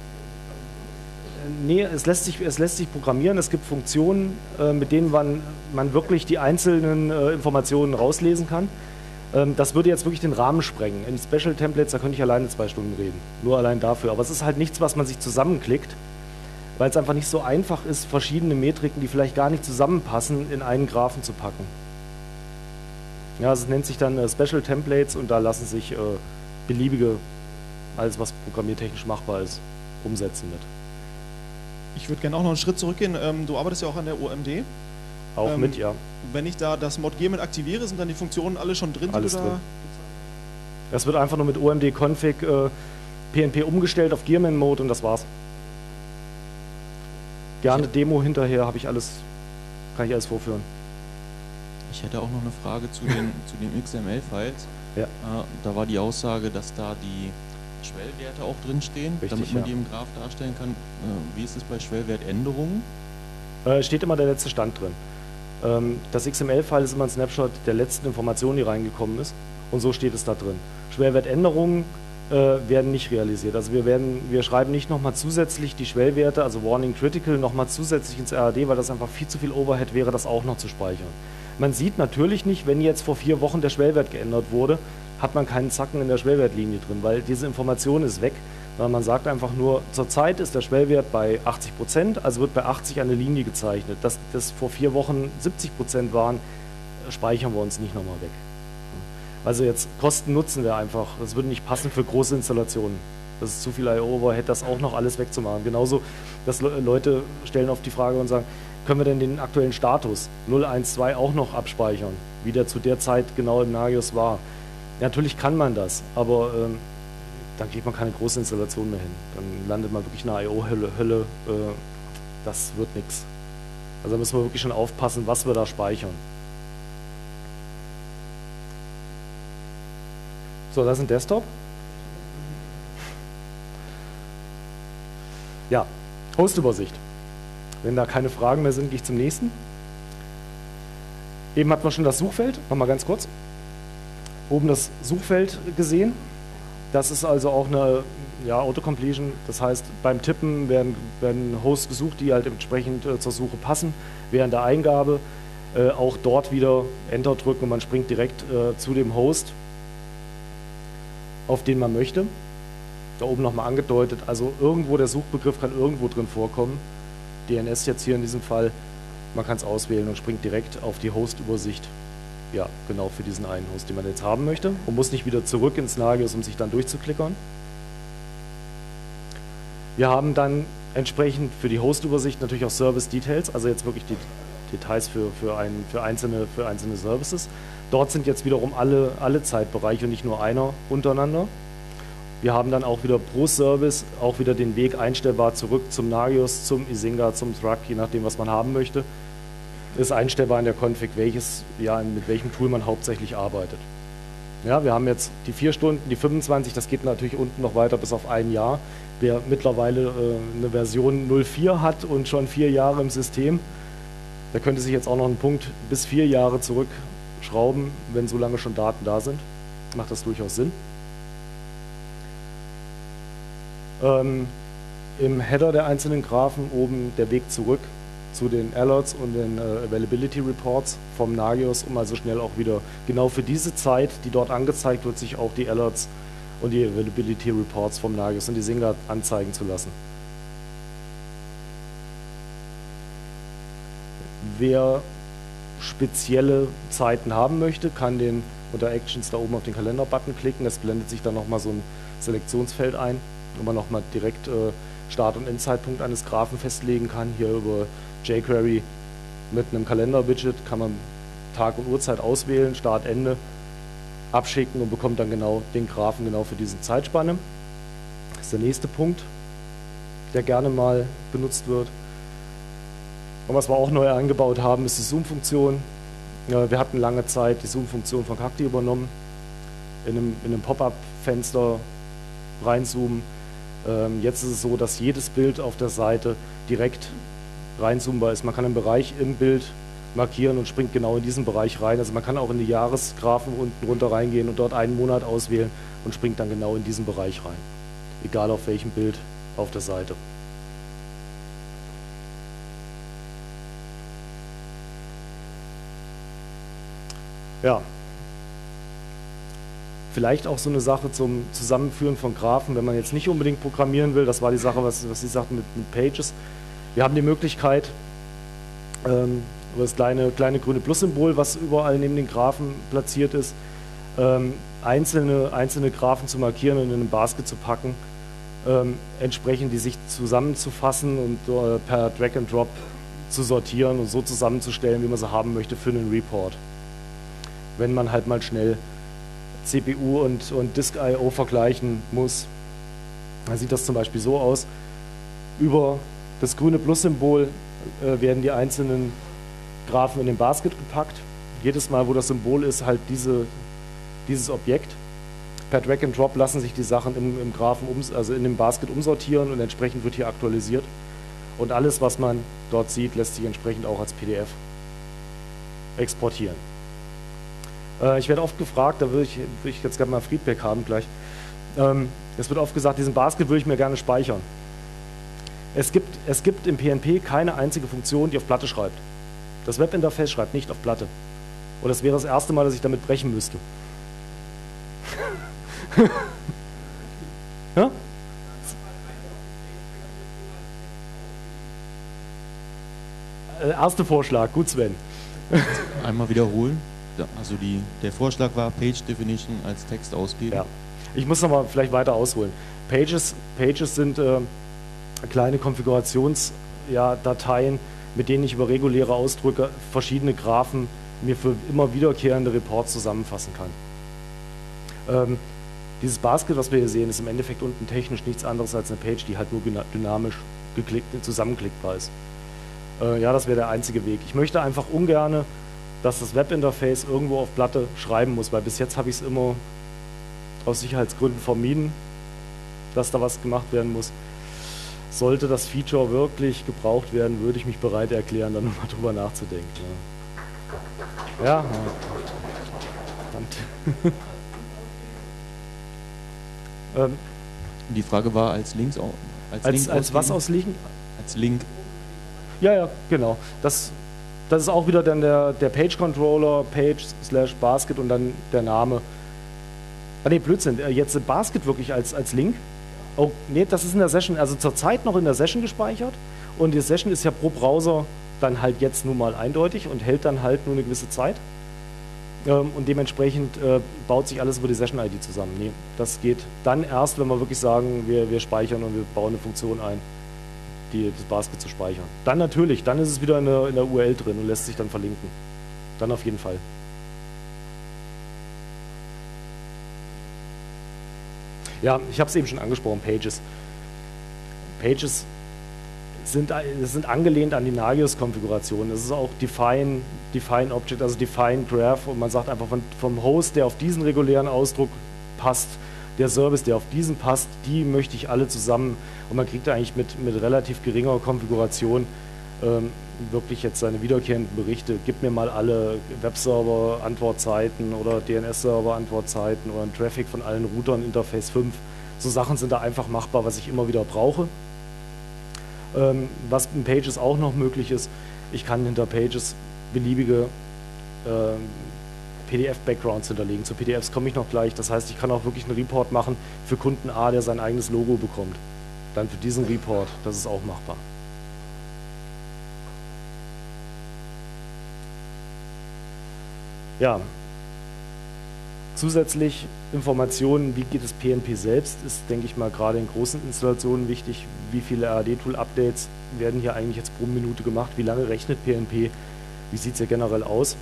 Nee, es lässt sich, es lässt sich programmieren. Es gibt Funktionen, äh, mit denen man, man wirklich die einzelnen äh, Informationen rauslesen kann. Ähm, das würde jetzt wirklich den Rahmen sprengen. In Special Templates, da könnte ich alleine zwei Stunden reden. Nur allein dafür. Aber es ist halt nichts, was man sich zusammenklickt, weil es einfach nicht so einfach ist, verschiedene Metriken, die vielleicht gar nicht zusammenpassen, in einen Graphen zu packen. Ja, es nennt sich dann äh, Special Templates und da lassen sich äh, beliebige, alles was programmiertechnisch machbar ist, umsetzen mit. Ich würde gerne auch noch einen Schritt zurückgehen. Ähm, du arbeitest ja auch an der O M D. Auch ähm, mit, ja. Wenn ich da das Mod G mit aktiviere, sind dann die Funktionen alle schon drin? Alles die du drin. Da das wird einfach nur mit O M D Config äh, P N P umgestellt auf Gearman-Mode und das war's. Gerne Demo hinterher, habe ich alles, kann ich alles vorführen. Ich hätte auch noch eine Frage zu den, zu den X M L-Files. Ja. Äh, da war die Aussage, dass da die Schwellwerte auch drinstehen, Richtig, damit man ja. die im Graph darstellen kann. Äh, wie ist es bei Schwellwertänderungen? Äh, steht immer der letzte Stand drin. Ähm, das X M L-File ist immer ein Snapshot der letzten Information, die reingekommen ist. Und so steht es da drin. Schwellwertänderungen äh, werden nicht realisiert. Also wir, werden, wir schreiben nicht nochmal zusätzlich die Schwellwerte, also Warning Critical, nochmal zusätzlich ins R R D, weil das einfach viel zu viel Overhead wäre, das auch noch zu speichern. Man sieht natürlich nicht, wenn jetzt vor vier Wochen der Schwellwert geändert wurde, hat man keinen Zacken in der Schwellwertlinie drin, weil diese Information ist weg. Sondern man sagt einfach nur, zurzeit ist der Schwellwert bei achtzig Prozent, also wird bei achtzig eine Linie gezeichnet. Dass das vor vier Wochen siebzig Prozent waren, speichern wir uns nicht nochmal weg. Also jetzt Kosten nutzen wir einfach. Das würde nicht passen für große Installationen. Das ist zu viel I O-Overhead, das auch noch alles wegzumachen. Genauso, dass Leute stellen oft die Frage und sagen, können wir denn den aktuellen Status null eins zwei auch noch abspeichern, wie der zu der Zeit genau im Nagios war? Ja, natürlich kann man das, aber ähm, dann kriegt man keine große Installation mehr hin. Dann landet man wirklich in einer I O-Hölle. Hölle, äh, das wird nichts. Also da müssen wir wirklich schon aufpassen, was wir da speichern. So, das ist ein Desktop. Ja, Hostübersicht. Wenn da keine Fragen mehr sind, gehe ich zum nächsten. Eben hatten wir schon das Suchfeld, nochmal ganz kurz. Oben das Suchfeld gesehen. Das ist also auch eine ja, Autocompletion. Das heißt, beim Tippen werden, werden Hosts gesucht, die halt entsprechend äh, zur Suche passen. Während der Eingabe äh, auch dort wieder Enter drücken und man springt direkt äh, zu dem Host, auf den man möchte. Da oben nochmal angedeutet, also irgendwo der Suchbegriff kann irgendwo drin vorkommen. D N S jetzt hier in diesem Fall. Man kann es auswählen und springt direkt auf die Hostübersicht. Ja, genau für diesen einen Host, den man jetzt haben möchte. Man muss nicht wieder zurück ins Nagios, um sich dann durchzuklickern. Wir haben dann entsprechend für die Hostübersicht natürlich auch Service Details, also jetzt wirklich die Details für, für, ein, für, einzelne, für einzelne Services. Dort sind jetzt wiederum alle, alle Zeitbereiche und nicht nur einer untereinander. Wir haben dann auch wieder pro Service auch wieder den Weg einstellbar zurück zum Nagios, zum Isinga, zum Thrug, je nachdem, was man haben möchte. Ist einstellbar in der Config, welches, ja, mit welchem Tool man hauptsächlich arbeitet. Ja, wir haben jetzt die vier Stunden, die fünfundzwanzig, das geht natürlich unten noch weiter bis auf ein Jahr. Wer mittlerweile äh, eine Version null Punkt vier hat und schon vier Jahre im System, der könnte sich jetzt auch noch einen Punkt bis vier Jahre zurückschrauben, wenn so lange schon Daten da sind. Macht das durchaus Sinn. Ähm, Im Header der einzelnen Graphen oben der Weg zurück zu den Alerts und den äh, Availability Reports vom Nagios, um also schnell auch wieder genau für diese Zeit, die dort angezeigt wird, sich auch die Alerts und die Availability Reports vom Nagios und die Isinga anzeigen zu lassen. Wer spezielle Zeiten haben möchte, kann den unter Actions da oben auf den Kalender-Button klicken. Das blendet sich dann nochmal so ein Selektionsfeld ein, wo man nochmal direkt äh, Start- und Endzeitpunkt eines Graphen festlegen kann. Hier über jQuery mit einem Kalender-Widget kann man Tag und Uhrzeit auswählen, Start, Ende, abschicken und bekommt dann genau den Graphen genau für diese Zeitspanne. Das ist der nächste Punkt, der gerne mal benutzt wird. Und was wir auch neu eingebaut haben, ist die Zoom-Funktion. Wir hatten lange Zeit die Zoom-Funktion von Cacti übernommen. In einem, in einem Pop-up-Fenster reinzoomen. Jetzt ist es so, dass jedes Bild auf der Seite direkt reinzoombar ist. Man kann einen Bereich im Bild markieren und springt genau in diesen Bereich rein. Also man kann auch in die Jahresgraphen unten runter reingehen und dort einen Monat auswählen und springt dann genau in diesen Bereich rein. Egal auf welchem Bild auf der Seite. Ja. Vielleicht auch so eine Sache zum Zusammenführen von Graphen, wenn man jetzt nicht unbedingt programmieren will. Das war die Sache, was, was Sie sagten mit, mit Pages. Wir haben die Möglichkeit, ähm, über das kleine, kleine grüne Plus-Symbol, was überall neben den Graphen platziert ist, ähm, einzelne, einzelne Graphen zu markieren und in ein Basket zu packen, ähm, entsprechend die sich zusammenzufassen und äh, per Drag and Drop zu sortieren und so zusammenzustellen, wie man sie haben möchte für einen Report. Wenn man halt mal schnell C P U und, und Disk I O vergleichen muss, dann sieht das zum Beispiel so aus. Über das grüne Plus-Symbol äh, werden die einzelnen Graphen in den Basket gepackt. Jedes Mal, wo das Symbol ist, halt diese, dieses Objekt. Per Drag and Drop lassen sich die Sachen im, im Graphen, um, also in dem Basket umsortieren und entsprechend wird hier aktualisiert. Und alles, was man dort sieht, lässt sich entsprechend auch als P D F exportieren. Äh, ich werde oft gefragt, da würde ich, würd ich jetzt gerne mal Feedback haben gleich. Ähm, es wird oft gesagt, diesen Basket würde ich mir gerne speichern. Es gibt, es gibt im P N P keine einzige Funktion, die auf Platte schreibt. Das Webinterface schreibt nicht auf Platte. Und das wäre das erste Mal, dass ich damit brechen müsste. Ja? Äh, erster Vorschlag, gut Sven. Einmal wiederholen. Also die, der Vorschlag war Page Definition als Text ausgeben. Ja. Ich muss nochmal vielleicht weiter ausholen. Pages, Pages sind äh, kleine Konfigurationsdateien, ja, mit denen ich über reguläre Ausdrücke verschiedene Graphen mir für immer wiederkehrende Reports zusammenfassen kann. Ähm, dieses Basket, was wir hier sehen, ist im Endeffekt unten technisch nichts anderes als eine Page, die halt nur dynamisch geklickt, zusammenklickbar ist. Äh, ja, das wäre der einzige Weg. Ich möchte einfach ungerne, dass das Webinterface irgendwo auf Platte schreiben muss, weil bis jetzt habe ich es immer aus Sicherheitsgründen vermieden, dass da was gemacht werden muss. Sollte das Feature wirklich gebraucht werden, würde ich mich bereit erklären, dann nochmal drüber nachzudenken. Ja. ja. ähm, Die Frage war als Links auch. Als, als, Link als was ausliegen? Als Link. Ja, ja, genau. Das, das ist auch wieder dann der, der Page-Controller, Page slash Basket und dann der Name. Ah ne, Blödsinn. Jetzt Basket wirklich als, als Link? Oh, nee, das ist in der Session, also zurzeit noch in der Session gespeichert. Und die Session ist ja pro Browser dann halt jetzt nun mal eindeutig und hält dann halt nur eine gewisse Zeit. Ähm, und dementsprechend äh, baut sich alles über die Session-I D zusammen. Nee, das geht dann erst, wenn wir wirklich sagen, wir, wir speichern und wir bauen eine Funktion ein, die, das Basket zu speichern. Dann natürlich, dann ist es wieder in der, in der U R L drin und lässt sich dann verlinken. Dann auf jeden Fall. Ja, ich habe es eben schon angesprochen, Pages. Pages sind, sind angelehnt an die Nagios-Konfiguration. Das ist auch Define, Define Object, also Define Graph, und man sagt einfach von, vom Host, der auf diesen regulären Ausdruck passt, der Service, der auf diesen passt, die möchte ich alle zusammen, und man kriegt eigentlich mit, mit relativ geringer Konfiguration ähm, wirklich jetzt seine wiederkehrenden Berichte. Gib mir mal alle Webserver-Antwortzeiten oder D N S-Server-Antwortzeiten oder einen Traffic von allen Routern, Interface fünf. So Sachen sind da einfach machbar, was ich immer wieder brauche. Ähm, was in Pages auch noch möglich ist, ich kann hinter Pages beliebige ähm, P D F-Backgrounds hinterlegen. Zu P D Fs komme ich noch gleich. Das heißt, ich kann auch wirklich einen Report machen für Kunden A, der sein eigenes Logo bekommt. Dann für diesen Report, das ist auch machbar. Ja, zusätzlich Informationen, wie geht es P N P selbst, ist, denke ich mal, gerade in großen Installationen wichtig. Wie viele R A D-Tool-Updates werden hier eigentlich jetzt pro Minute gemacht? Wie lange rechnet P N P? Wie sieht es ja generell aus?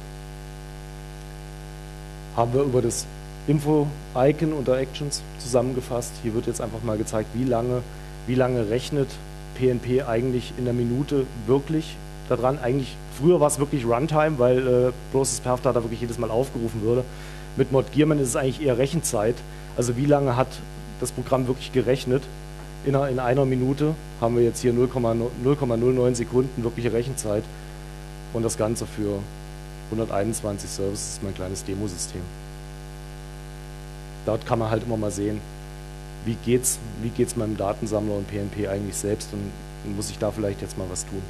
Haben wir über das Info-Icon unter Actions zusammengefasst. Hier wird jetzt einfach mal gezeigt, wie lange, wie lange rechnet P N P eigentlich in der Minute wirklich daran. Eigentlich, früher war es wirklich Runtime, weil äh, Process Perf Data wirklich jedes Mal aufgerufen würde. Mit Mod Gearman ist es eigentlich eher Rechenzeit. Also wie lange hat das Programm wirklich gerechnet? In einer, in einer Minute haben wir jetzt hier null Komma null neun Sekunden wirkliche Rechenzeit. Und das Ganze für hunderteinundzwanzig Services, das ist mein kleines Demosystem. Dort kann man halt immer mal sehen, wie geht's, wie geht's meinem Datensammler und P N P eigentlich selbst, und muss ich da vielleicht jetzt mal was tun.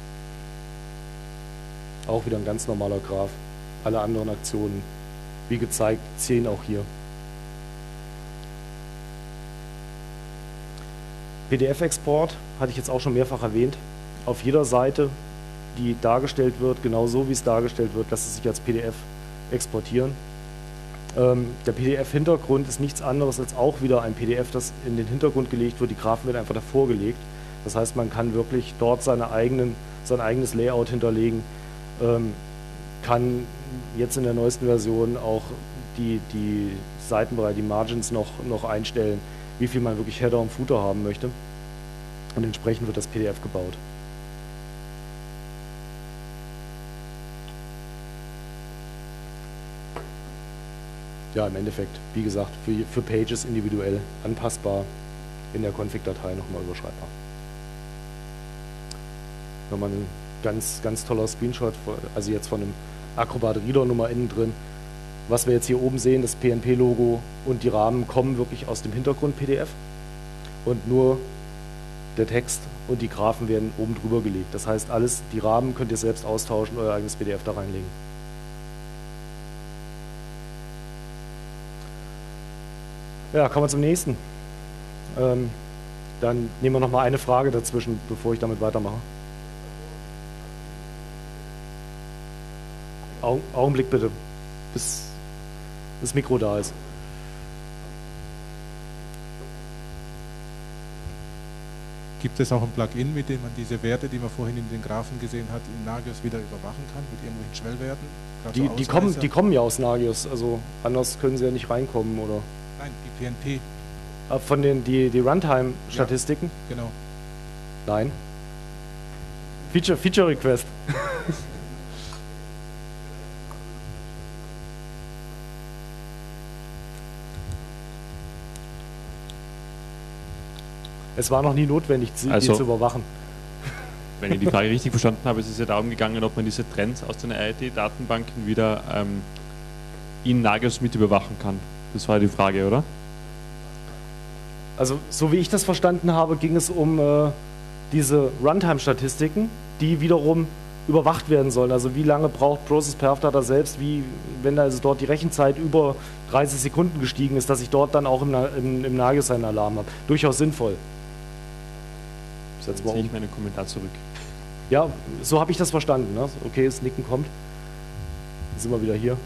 Auch wieder ein ganz normaler Graph. Alle anderen Aktionen, wie gezeigt, zählen auch hier. P D F-Export hatte ich jetzt auch schon mehrfach erwähnt. Auf jeder Seite, die dargestellt wird, genau so wie es dargestellt wird, lässt es sich als P D F exportieren. Ähm, der P D F-Hintergrund ist nichts anderes als auch wieder ein P D F, das in den Hintergrund gelegt wird. Die Graphen werden einfach davor gelegt. Das heißt, man kann wirklich dort seine eigenen, sein eigenes Layout hinterlegen, ähm, kann jetzt in der neuesten Version auch die, die Seitenbereiche, die Margins noch, noch einstellen, wie viel man wirklich Header und Footer haben möchte. Und entsprechend wird das P D F gebaut. Ja, im Endeffekt, wie gesagt, für, für Pages individuell anpassbar, in der Config-Datei nochmal überschreibbar. Nochmal ein ganz, ganz toller Screenshot, also jetzt von einem Acrobat Reader Nummer innen drin. Was wir jetzt hier oben sehen, das P N P-Logo und die Rahmen kommen wirklich aus dem Hintergrund P D F und nur der Text und die Graphen werden oben drüber gelegt. Das heißt, alles, die Rahmen könnt ihr selbst austauschen, euer eigenes P D F da reinlegen. Ja, kommen wir zum nächsten. Ähm, dann nehmen wir noch mal eine Frage dazwischen, bevor ich damit weitermache. Au Augenblick bitte, bis das Mikro da ist. Gibt es auch ein Plugin, mit dem man diese Werte, die man vorhin in den Graphen gesehen hat, in Nagios wieder überwachen kann, mit irgendwelchen Schwellwerten? Die, die, kommen, die kommen ja aus Nagios, also anders können sie ja nicht reinkommen, oder? Nein, die P N P. Von den die, die Runtime-Statistiken? Ja, genau. Nein. Feature, Feature Request. Es war noch nie notwendig, sie Also- die zu überwachen. Wenn ich die Frage richtig verstanden habe, ist es ja darum gegangen, ob man diese Trends aus den R I T-Datenbanken wieder ähm, in Nagios mit überwachen kann. Das war die Frage, oder? Also so wie ich das verstanden habe, ging es um äh, diese Runtime-Statistiken, die wiederum überwacht werden sollen. Also wie lange braucht Process Perf Data selbst, wie, wenn also dort die Rechenzeit über dreißig Sekunden gestiegen ist, dass ich dort dann auch im, Na- im, im Nagios einen Alarm habe. Durchaus sinnvoll. Setz Dann mal ziehe um. ich meinen Kommentar zurück. Ja, so habe ich das verstanden. Ne? Okay, das Nicken kommt. Jetzt sind wir wieder hier.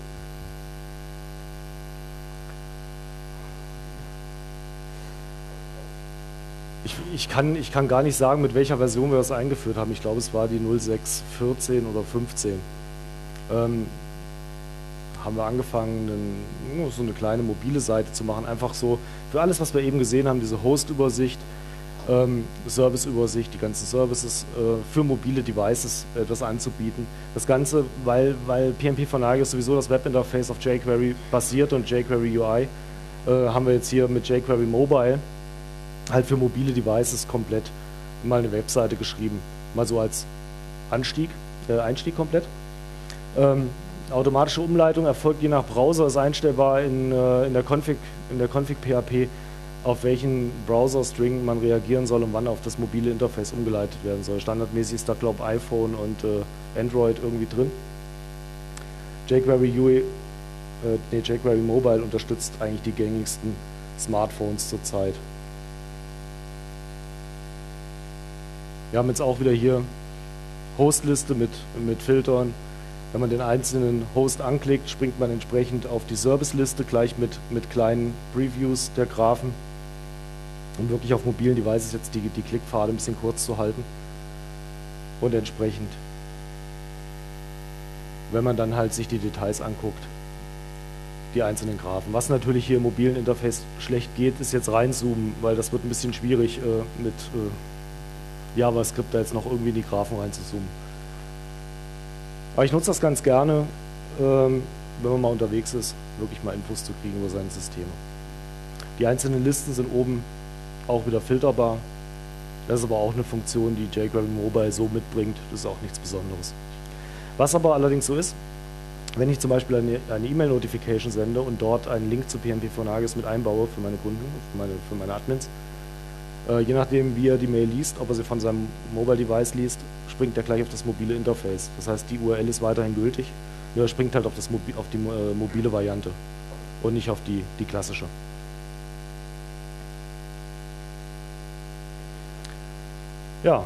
Ich, ich, kann, ich kann gar nicht sagen, mit welcher Version wir das eingeführt haben. Ich glaube, es war die null sechs vierzehn oder fünfzehn. Ähm, haben wir angefangen, einen, so eine kleine mobile Seite zu machen. Einfach so für alles, was wir eben gesehen haben, diese Host-Übersicht, ähm, Service-Übersicht, die ganzen Services äh, für mobile Devices etwas anzubieten. Das Ganze, weil, weil P N P von Nagios sowieso das Webinterface auf jQuery basiert und jQuery U I, äh, haben wir jetzt hier mit jQuery Mobile halt für mobile Devices komplett mal eine Webseite geschrieben. Mal so als Anstieg, äh, Einstieg komplett. Ähm, automatische Umleitung erfolgt je nach Browser, ist einstellbar in, äh, in der Config, in der Config P H P, auf welchen Browser-String man reagieren soll und wann auf das mobile Interface umgeleitet werden soll. Standardmäßig ist da, glaube ich, iPhone und äh, Android irgendwie drin. jQuery U I, äh, nee, jQuery Mobile unterstützt eigentlich die gängigsten Smartphones zurzeit. Wir haben jetzt auch wieder hier Hostliste mit, mit Filtern. Wenn man den einzelnen Host anklickt, springt man entsprechend auf die Serviceliste gleich mit, mit kleinen Previews der Graphen, um wirklich auf mobilen Devices jetzt die, die Klickpfade ein bisschen kurz zu halten. Und entsprechend, wenn man dann halt sich die Details anguckt, die einzelnen Graphen. Was natürlich hier im mobilen Interface schlecht geht, ist jetzt reinzoomen, weil das wird ein bisschen schwierig äh, mit äh, JavaScript da jetzt noch irgendwie in die Graphen reinzuzoomen. Aber ich nutze das ganz gerne, ähm, wenn man mal unterwegs ist, wirklich mal Infos zu kriegen über seine Systeme. Die einzelnen Listen sind oben auch wieder filterbar. Das ist aber auch eine Funktion, die jQuery Mobile so mitbringt. Das ist auch nichts Besonderes. Was aber allerdings so ist, wenn ich zum Beispiel eine eine E-Mail-Notification sende und dort einen Link zu P N P von Nagios mit einbaue für meine Kunden, für meine, für meine Admins, äh, je nachdem wie er die Mail liest, ob er sie von seinem Mobile-Device liest, springt er gleich auf das mobile Interface. Das heißt, die U R L ist weiterhin gültig, nur er springt halt auf, das Mobi auf die äh, mobile Variante und nicht auf die, die klassische. Ja,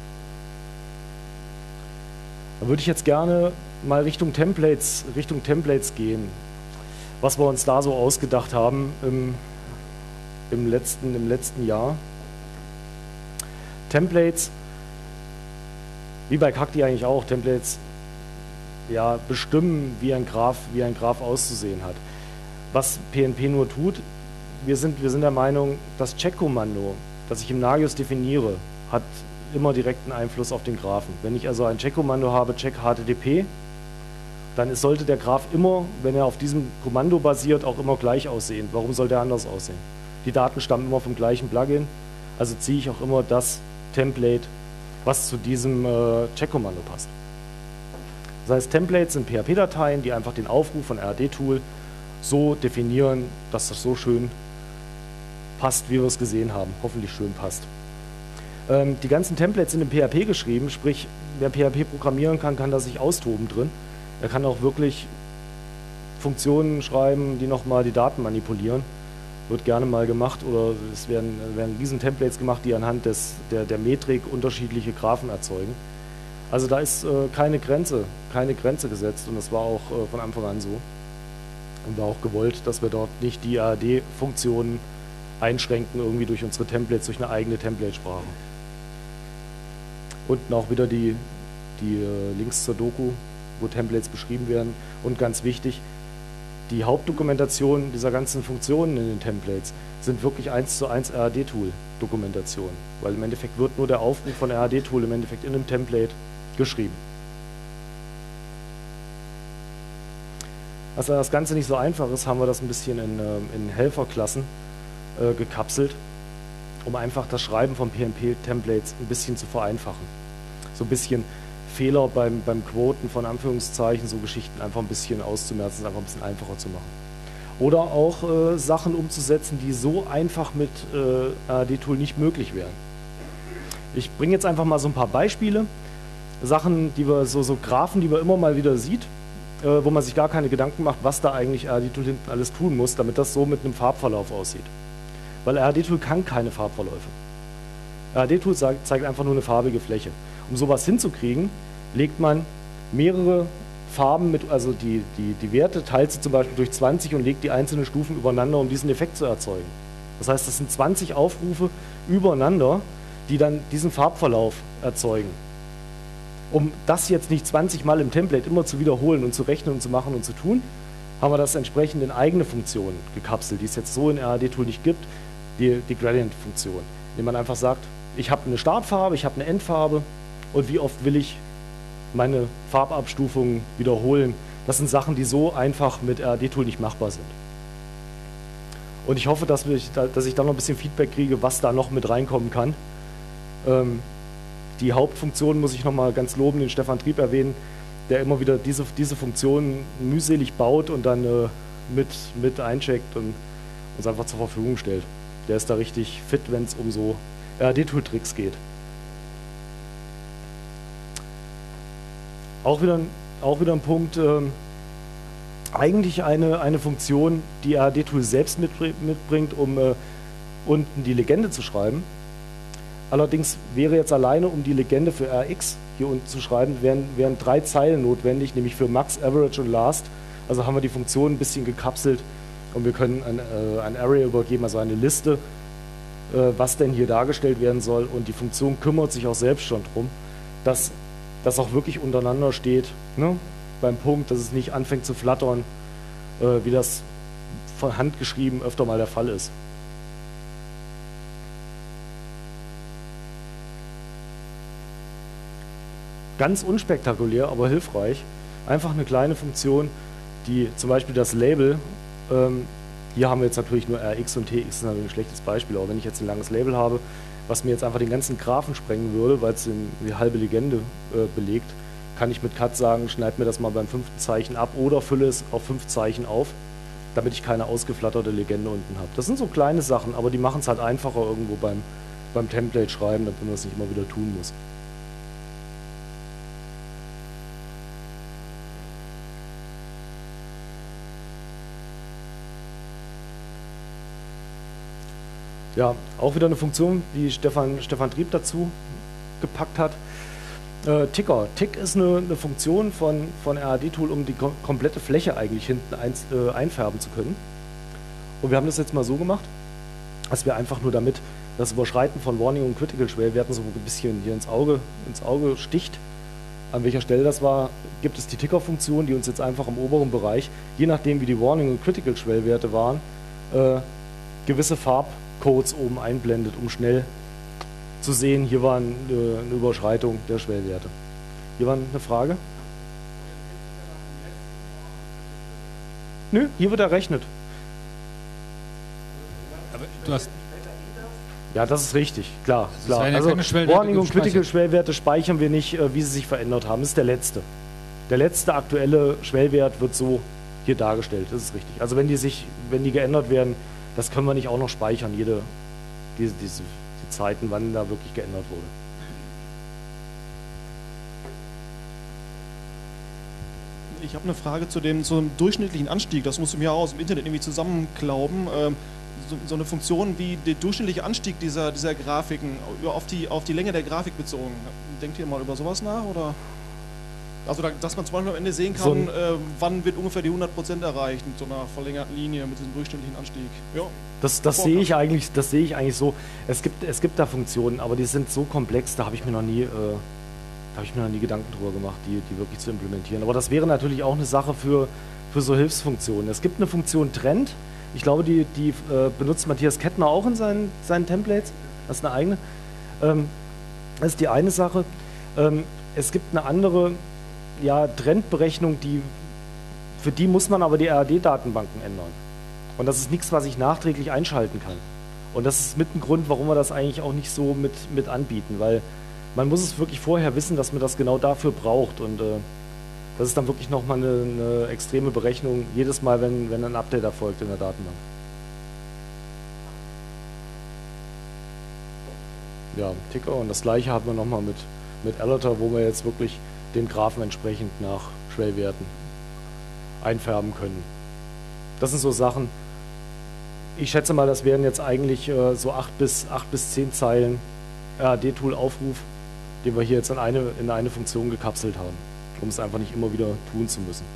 da würde ich jetzt gerne mal Richtung Templates, Richtung Templates gehen, was wir uns da so ausgedacht haben im, im, letzten, im letzten Jahr. Templates, wie bei Cacti eigentlich auch, Templates ja, bestimmen, wie ein Graph, wie ein Graph auszusehen hat. Was P N P nur tut, wir sind, wir sind der Meinung, das Check-Kommando, das ich im Nagios definiere, hat immer direkten Einfluss auf den Graphen. Wenn ich also ein Check-Kommando habe, check H T T P, dann ist, sollte der Graph immer, wenn er auf diesem Kommando basiert, auch immer gleich aussehen. Warum soll der anders aussehen? Die Daten stammen immer vom gleichen Plugin, also ziehe ich auch immer das Template, was zu diesem äh, Check-Kommando passt. Das heißt, Templates sind P H P-Dateien, die einfach den Aufruf von R A D-Tool so definieren, dass das so schön passt, wie wir es gesehen haben. Hoffentlich schön passt. Ähm, die ganzen Templates sind in P H P geschrieben, sprich, wer P H P programmieren kann, kann da sich austoben drin. Er kann auch wirklich Funktionen schreiben, die nochmal die Daten manipulieren. Wird gerne mal gemacht, oder es werden, werden riesen Templates gemacht, die anhand des, der, der Metrik unterschiedliche Graphen erzeugen. Also da ist äh, keine Grenze, keine Grenze gesetzt, und das war auch äh, von Anfang an so. Und war auch gewollt, dass wir dort nicht die R A D-Funktionen einschränken, irgendwie durch unsere Templates, durch eine eigene Template-Sprache. Unten auch wieder die, die äh, Links zur Doku, wo Templates beschrieben werden. Und ganz wichtig, die Hauptdokumentation dieser ganzen Funktionen in den Templates sind wirklich eins zu eins R A D-Tool-Dokumentation, weil im Endeffekt wird nur der Aufruf von R A D-Tool im Endeffekt in einem Template geschrieben. Also das Ganze nicht so einfach ist, haben wir das ein bisschen in, in Helferklassen äh, gekapselt um einfach das Schreiben von P N P-Templates ein bisschen zu vereinfachen. So ein bisschen Fehler beim, beim Quoten von Anführungszeichen, so Geschichten einfach ein bisschen auszumerzen, es einfach ein bisschen einfacher zu machen. Oder auch äh, Sachen umzusetzen, die so einfach mit äh, R A D-Tool nicht möglich wären. Ich bringe jetzt einfach mal so ein paar Beispiele. Sachen, die wir, so, so Graphen, die man immer mal wieder sieht, äh, wo man sich gar keine Gedanken macht, was da eigentlich R A D-Tool hinten alles tun muss, damit das so mit einem Farbverlauf aussieht. Weil R A D-Tool kann keine Farbverläufe. R A D-Tool zeigt einfach nur eine farbige Fläche. Um sowas hinzukriegen, legt man mehrere Farben mit, also die, die, die Werte teilt sie zum Beispiel durch zwanzig und legt die einzelnen Stufen übereinander, um diesen Effekt zu erzeugen. Das heißt, das sind zwanzig Aufrufe übereinander, die dann diesen Farbverlauf erzeugen. Um das jetzt nicht zwanzig Mal im Template immer zu wiederholen und zu rechnen und zu machen und zu tun, haben wir das entsprechend in eigene Funktionen gekapselt, die es jetzt so in R A D-Tool nicht gibt, die, die Gradient-Funktion, indem man einfach sagt, ich habe eine Startfarbe, ich habe eine Endfarbe und wie oft will ich meine Farbabstufungen wiederholen. Das sind Sachen, die so einfach mit R A D-Tool nicht machbar sind. Und ich hoffe, dass, wir, dass ich da noch ein bisschen Feedback kriege, was da noch mit reinkommen kann. Ähm, die Hauptfunktion muss ich nochmal ganz loben, den Stefan Trieb erwähnen, der immer wieder diese, diese Funktionen mühselig baut und dann äh, mit, mit eincheckt und uns einfach zur Verfügung stellt. Der ist da richtig fit, wenn es um so R A D-Tool-Tricks geht. Auch wieder, auch wieder ein Punkt, ähm, eigentlich eine, eine Funktion, die R A D-Tool selbst mitbringt, um äh, unten die Legende zu schreiben. Allerdings wäre jetzt alleine, um die Legende für R X hier unten zu schreiben, wären, wären drei Zeilen notwendig, nämlich für Max, Average und Last. Also haben wir die Funktion ein bisschen gekapselt und wir können ein, äh, ein Array übergeben, also eine Liste, äh, was denn hier dargestellt werden soll. Und die Funktion kümmert sich auch selbst schon darum, dass das auch wirklich untereinander steht, ne? Beim Punkt, dass es nicht anfängt zu flattern, äh, wie das von Hand geschrieben öfter mal der Fall ist. Ganz unspektakulär, aber hilfreich. Einfach eine kleine Funktion, die zum Beispiel das Label, ähm, hier haben wir jetzt natürlich nur R X und T X, das ist natürlich ein schlechtes Beispiel, aber wenn ich jetzt ein langes Label habe, was mir jetzt einfach den ganzen Graphen sprengen würde, weil es die halbe Legende äh, belegt, kann ich mit Cut sagen, schneid mir das mal beim fünften Zeichen ab oder fülle es auf fünf Zeichen auf, damit ich keine ausgeflatterte Legende unten habe. Das sind so kleine Sachen, aber die machen es halt einfacher irgendwo beim, beim Template schreiben, damit man das nicht immer wieder tun muss. Ja, auch wieder eine Funktion, die Stefan, Stefan Trieb dazu gepackt hat. Äh, Ticker. Tick ist eine, eine Funktion von, von R A D-Tool, um die kom komplette Fläche eigentlich hinten ein, äh, einfärben zu können. Und wir haben das jetzt mal so gemacht, dass wir einfach nur damit das Überschreiten von Warning und Critical Schwellwerten so ein bisschen hier ins Auge, ins Auge sticht. An welcher Stelle das war, gibt es die Ticker-Funktion, die uns jetzt einfach im oberen Bereich, je nachdem wie die Warning und Critical Schwellwerte waren, äh, gewisse Farb Codes oben einblendet, um schnell zu sehen, hier war eine, eine Überschreitung der Schwellwerte. Hier war eine Frage? Nö, hier wird errechnet. Aber du hast ja, das ist richtig, klar. Also klar. ja Also Warning und Critical gespeichert. Schwellwerte speichern wir nicht, wie sie sich verändert haben. Das ist der letzte. Der letzte aktuelle Schwellwert wird so hier dargestellt, das ist richtig. Also wenn die sich, wenn die geändert werden, das können wir nicht auch noch speichern, jede, diese, diese die Zeiten, wann da wirklich geändert wurde. Ich habe eine Frage zu dem, zum durchschnittlichen Anstieg. Das musst du mir auch aus dem Internet irgendwie zusammenklauben. Ähm, so, so eine Funktion wie der durchschnittliche Anstieg dieser, dieser Grafiken auf die, auf die Länge der Grafik bezogen. Denkt ihr mal über sowas nach? Oder? Also, da, dass man zum Beispiel am Ende sehen kann, so äh, wann wird ungefähr die hundert Prozent erreicht mit so einer verlängerten Linie, mit diesem durchschnittlichen Anstieg. Ja. Das, das sehe ich eigentlich, das sehe ich eigentlich so. Es gibt, es gibt da Funktionen, aber die sind so komplex, da habe ich mir noch nie, äh, da habe ich mir noch nie Gedanken drüber gemacht, die, die wirklich zu implementieren. Aber das wäre natürlich auch eine Sache für, für so Hilfsfunktionen. Es gibt eine Funktion Trend. Ich glaube, die, die äh, benutzt Matthias Kettner auch in seinen, seinen Templates. Das ist eine eigene. Ähm, das ist die eine Sache. Ähm, es gibt eine andere, ja, Trendberechnung, die, für die muss man aber die R A D-Datenbanken ändern. Und das ist nichts, was ich nachträglich einschalten kann. Und das ist mit ein Grund, warum wir das eigentlich auch nicht so mit, mit anbieten, weil man muss es wirklich vorher wissen, dass man das genau dafür braucht. Und äh, das ist dann wirklich nochmal eine, eine extreme Berechnung, jedes Mal, wenn, wenn ein Update erfolgt in der Datenbank. Ja, Ticker, und das gleiche hat man nochmal mit, mit Alerter, wo wir jetzt wirklich den Graphen entsprechend nach Schwellwerten einfärben können. Das sind so Sachen, ich schätze mal, das wären jetzt eigentlich äh, so acht bis zehn Zeilen R A D-Tool-Aufruf, den wir hier jetzt in eine, in eine Funktion gekapselt haben, um es einfach nicht immer wieder tun zu müssen.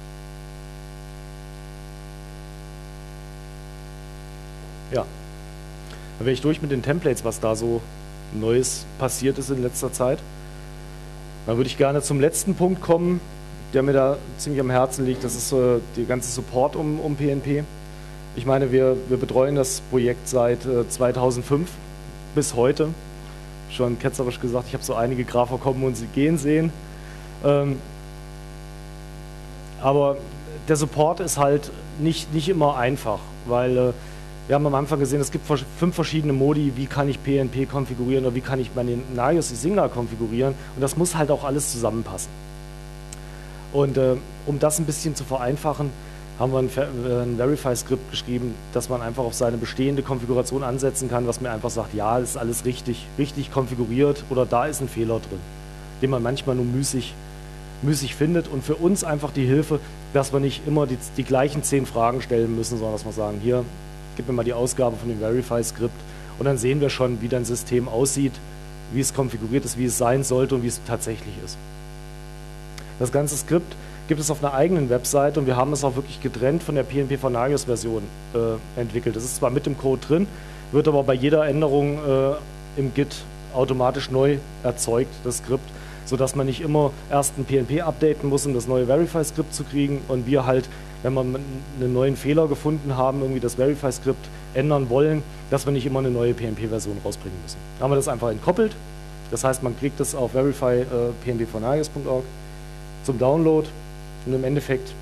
Ja, dann wäre ich durch mit den Templates, was da so Neues passiert ist in letzter Zeit. Dann würde ich gerne zum letzten Punkt kommen, der mir da ziemlich am Herzen liegt. Das ist äh, der ganze Support um, um P N P. Ich meine, wir, wir betreuen das Projekt seit äh, zweitausendfünf bis heute. Schon ketzerisch gesagt, ich habe so einige Grapher kommen und sie gehen sehen. Ähm, aber der Support ist halt nicht, nicht immer einfach, weil äh, wir haben am Anfang gesehen, es gibt fünf verschiedene Modi, wie kann ich P N P konfigurieren oder wie kann ich meine Nagios Isinga konfigurieren, und das muss halt auch alles zusammenpassen. Und äh, um das ein bisschen zu vereinfachen, haben wir ein, ein Verify-Skript geschrieben, dass man einfach auf seine bestehende Konfiguration ansetzen kann, was mir einfach sagt, ja, das ist alles richtig, richtig konfiguriert oder da ist ein Fehler drin, den man manchmal nur müßig, müßig findet, und für uns einfach die Hilfe, dass wir nicht immer die, die gleichen zehn Fragen stellen müssen, sondern dass wir sagen, hier, gib mir mal die Ausgabe von dem Verify-Skript, und dann sehen wir schon, wie dein System aussieht, wie es konfiguriert ist, wie es sein sollte und wie es tatsächlich ist. Das ganze Skript gibt es auf einer eigenen Website, und wir haben es auch wirklich getrennt von der P N P von Nagios Version äh, entwickelt. Das ist zwar mit dem Code drin, wird aber bei jeder Änderung äh, im Git automatisch neu erzeugt, das Skript, sodass man nicht immer erst ein P N P updaten muss, um das neue Verify-Skript zu kriegen, und wir halt, wenn wir einen neuen Fehler gefunden haben, irgendwie das Verify-Skript ändern wollen, dass wir nicht immer eine neue P N P-Version rausbringen müssen. Da haben wir das einfach entkoppelt. Das heißt, man kriegt das auf verify punkt p n p von nagios punkt org zum Download. Und im Endeffekt,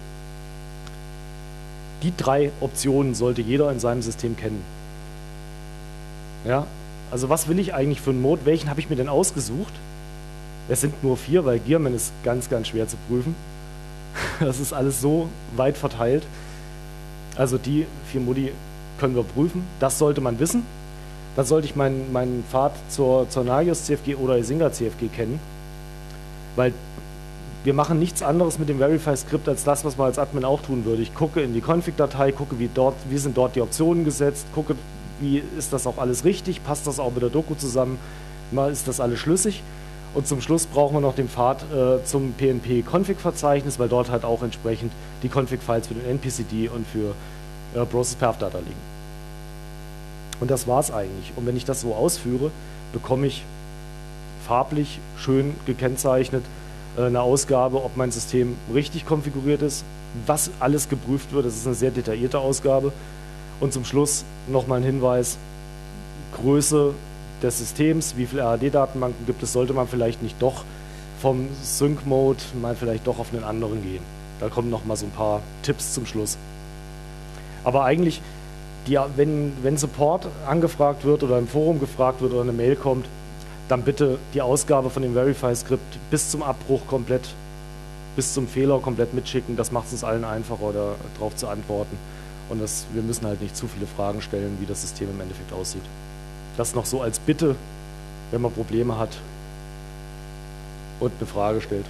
die drei Optionen sollte jeder in seinem System kennen. Ja, also was will ich eigentlich für einen Mode? Welchen habe ich mir denn ausgesucht? Es sind nur vier, weil Gearman ist ganz, ganz schwer zu prüfen. Das ist alles so weit verteilt. Also die vier Modi können wir prüfen. Das sollte man wissen. Dann sollte ich meinen, meinen Pfad zur, zur Nagios C F G oder Isinga C F G kennen. Weil wir machen nichts anderes mit dem Verify-Skript als das, was man als Admin auch tun würde. Ich gucke in die Config-Datei, gucke, wie, dort, wie sind dort die Optionen gesetzt, gucke, wie ist das auch alles richtig, passt das auch mit der Doku zusammen, mal ist das alles schlüssig. Und zum Schluss brauchen wir noch den Pfad äh, zum P N P-Config-Verzeichnis, weil dort halt auch entsprechend die Config-Files für den N P C D und für äh, Process Path Data liegen. Und das war's eigentlich. Und wenn ich das so ausführe, bekomme ich farblich schön gekennzeichnet eine Ausgabe, ob mein System richtig konfiguriert ist, was alles geprüft wird. Das ist eine sehr detaillierte Ausgabe. Und zum Schluss nochmal ein Hinweis, Größe des Systems, wie viele R A D-Datenbanken gibt es, sollte man vielleicht nicht doch vom Sync-Mode mal vielleicht doch auf einen anderen gehen. Da kommen nochmal so ein paar Tipps zum Schluss. Aber eigentlich, die, wenn, wenn Support angefragt wird oder im Forum gefragt wird oder eine Mail kommt, dann bitte die Ausgabe von dem Verify-Skript bis zum Abbruch komplett, bis zum Fehler komplett mitschicken. Das macht es uns allen einfacher, darauf zu antworten. Und das, wir müssen halt nicht zu viele Fragen stellen, wie das System im Endeffekt aussieht. Das noch so als Bitte, wenn man Probleme hat und eine Frage stellt.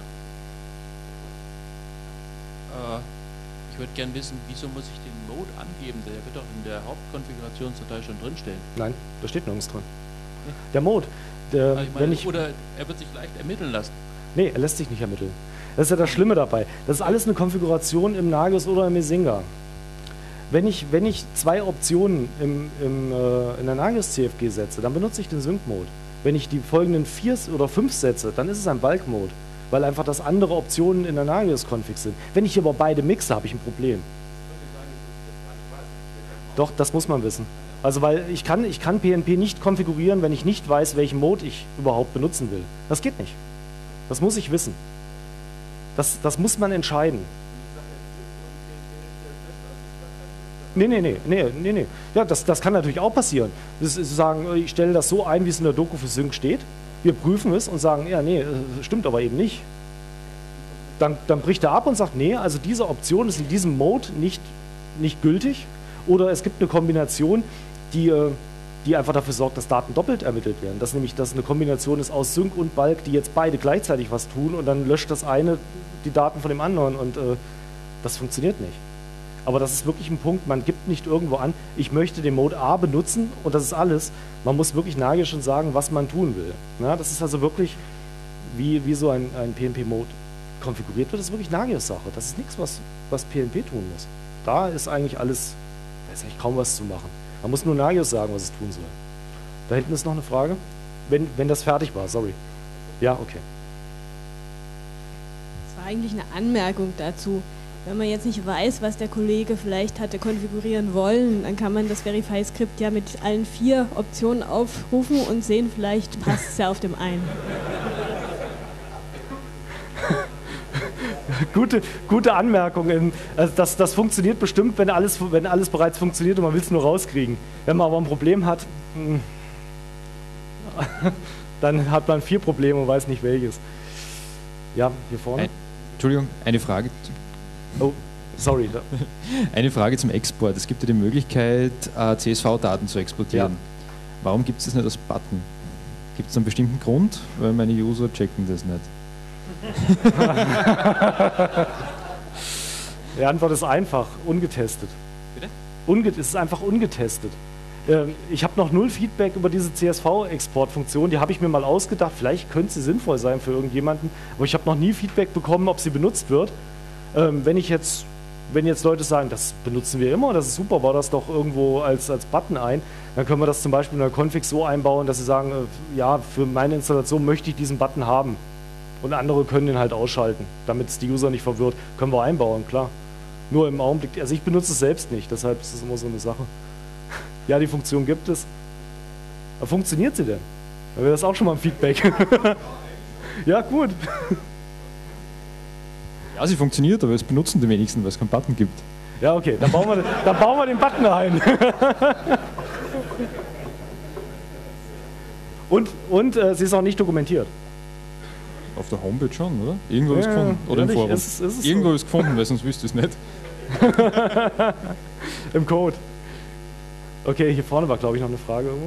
Äh, ich würde gerne wissen, wieso muss ich den Mode angeben? Der wird doch in der Hauptkonfigurationsdatei schon drinstehen. Nein, da steht nirgends drin. Der Mode. Der, ich meine, wenn ich, oder er wird sich leicht ermitteln lassen. Nee, er lässt sich nicht ermitteln. Das ist ja das Schlimme dabei. Das ist alles eine Konfiguration im Nagios oder im Isinga. Wenn ich, wenn ich zwei Optionen im, im, äh, in der Nagios C F G setze, dann benutze ich den Sync-Mode. Wenn ich die folgenden vier oder fünf setze, dann ist es ein Bulk-Mode, weil einfach das andere Optionen in der Nagios-Config sind. Wenn ich aber beide mixe, habe ich ein Problem. Doch, das muss man wissen. Also weil ich kann, ich kann P N P nicht konfigurieren, wenn ich nicht weiß, welchen Mode ich überhaupt benutzen will. Das geht nicht. Das muss ich wissen. Das, das muss man entscheiden. Nee, nee, nee, nee, nee, nee. Ja, das, das kann natürlich auch passieren. Das ist sagen, ich stelle das so ein, wie es in der Doku für Sync steht. Wir prüfen es und sagen, ja, nee, stimmt aber eben nicht. Dann, dann bricht er ab und sagt, nee, also diese Option ist in diesem Mode nicht, nicht gültig. Oder es gibt eine Kombination, die, die einfach dafür sorgt, dass Daten doppelt ermittelt werden. Dass nämlich das eine Kombination ist aus Sync und Bulk, die jetzt beide gleichzeitig was tun und dann löscht das eine die Daten von dem anderen und äh, das funktioniert nicht. Aber das ist wirklich ein Punkt, man gibt nicht irgendwo an, ich möchte den Mode A benutzen und das ist alles. Man muss wirklich nagisch schon sagen, was man tun will. Ja, das ist also wirklich, wie, wie so ein, ein P N P-Mode konfiguriert wird, das ist wirklich Nagios-Sache. Das ist nichts, was, was P N P tun muss. Da ist eigentlich alles, da ist eigentlich kaum was zu machen. Man muss nur Nagios sagen, was es tun soll. Da hinten ist noch eine Frage. Wenn, wenn das fertig war, sorry. Ja, okay. Das war eigentlich eine Anmerkung dazu. Wenn man jetzt nicht weiß, was der Kollege vielleicht hatte konfigurieren wollen, dann kann man das Verify-Skript ja mit allen vier Optionen aufrufen und sehen, vielleicht passt es ja auf dem einen. Gute, gute Anmerkung. Also das, das funktioniert bestimmt, wenn alles, wenn alles bereits funktioniert und man will es nur rauskriegen. Wenn man aber ein Problem hat, dann hat man vier Probleme und weiß nicht welches. Ja, hier vorne. Ein, Entschuldigung, eine Frage. Oh, sorry. Eine Frage zum Export. Es gibt ja die Möglichkeit, C S V-Daten zu exportieren. Ja. Warum gibt es das nicht als Button? Gibt es einen bestimmten Grund? Weil meine User checken das nicht. Die Antwort ist einfach, ungetestet. Bitte? Unge es ist einfach ungetestet. Ähm, ich habe noch null Feedback über diese C S V-Exportfunktion, die habe ich mir mal ausgedacht, vielleicht könnte sie sinnvoll sein für irgendjemanden, aber ich habe noch nie Feedback bekommen, ob sie benutzt wird. Ähm, wenn ich jetzt, wenn jetzt Leute sagen, das benutzen wir immer, das ist super, baue das doch irgendwo als, als Button ein, dann können wir das zum Beispiel in der Config so einbauen, dass sie sagen, äh, ja, für meine Installation möchte ich diesen Button haben. Und andere können den halt ausschalten, damit es die User nicht verwirrt. Können wir einbauen, klar. Nur im Augenblick, also ich benutze es selbst nicht, deshalb ist es immer so eine Sache. Ja, die Funktion gibt es. Aber funktioniert sie denn? Dann wäre das auch schon mal ein Feedback. Ja, gut. Ja, sie funktioniert, aber es benutzen die wenigsten, weil es keinen Button gibt. Ja, okay, dann bauen wir, dann bauen wir den Button ein. Und, und äh, sie ist auch nicht dokumentiert. Auf der Homepage schon, oder? Irgendwo ja, ist gefunden. Oder ehrlich, im Forum. Ist, ist es Irgendwo so? ist gefunden, weil sonst wüsste ich es nicht. Im Code. Okay, hier vorne war, glaube ich, noch eine Frage irgendwo.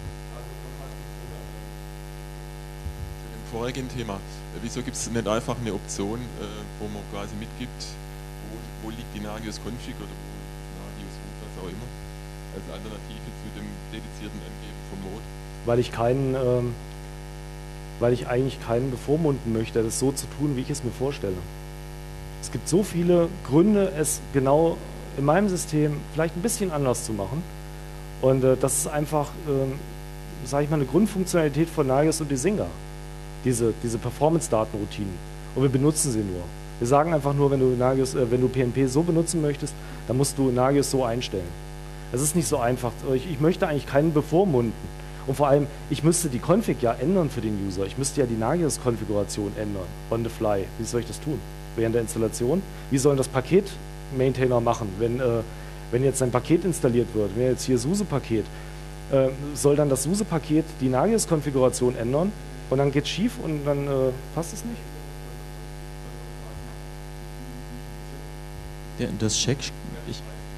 Im vorigen Thema. Wieso gibt es nicht einfach eine Option, äh, wo man quasi mitgibt, wo, wo liegt die Nagios Config oder wo Nagios Root, was auch immer, als Alternative zu dem dedizierten Angeben vom Mode? Weil ich keinen, ähm, weil ich eigentlich keinen bevormunden möchte, das so zu tun, wie ich es mir vorstelle. Es gibt so viele Gründe, es genau in meinem System vielleicht ein bisschen anders zu machen. Und äh, das ist einfach, ähm, sage ich mal, eine Grundfunktionalität von Nagios und Isinga. Diese, diese Performance-Datenroutinen. Und wir benutzen sie nur. Wir sagen einfach nur, wenn du, Nagios, äh, wenn du P N P so benutzen möchtest, dann musst du Nagios so einstellen. Es ist nicht so einfach. Ich, ich möchte eigentlich keinen bevormunden. Und vor allem, ich müsste die Config ja ändern für den User. Ich müsste ja die Nagios-Konfiguration ändern, on the fly. Wie soll ich das tun? Während der Installation? Wie soll das Paket-Maintainer machen, wenn, äh, wenn jetzt ein Paket installiert wird? Wenn jetzt hier SUSE-Paket, äh, soll dann das SUSE-Paket die Nagios-Konfiguration ändern? Und dann geht es schief und dann äh, passt es nicht? Ja, das Check... Ich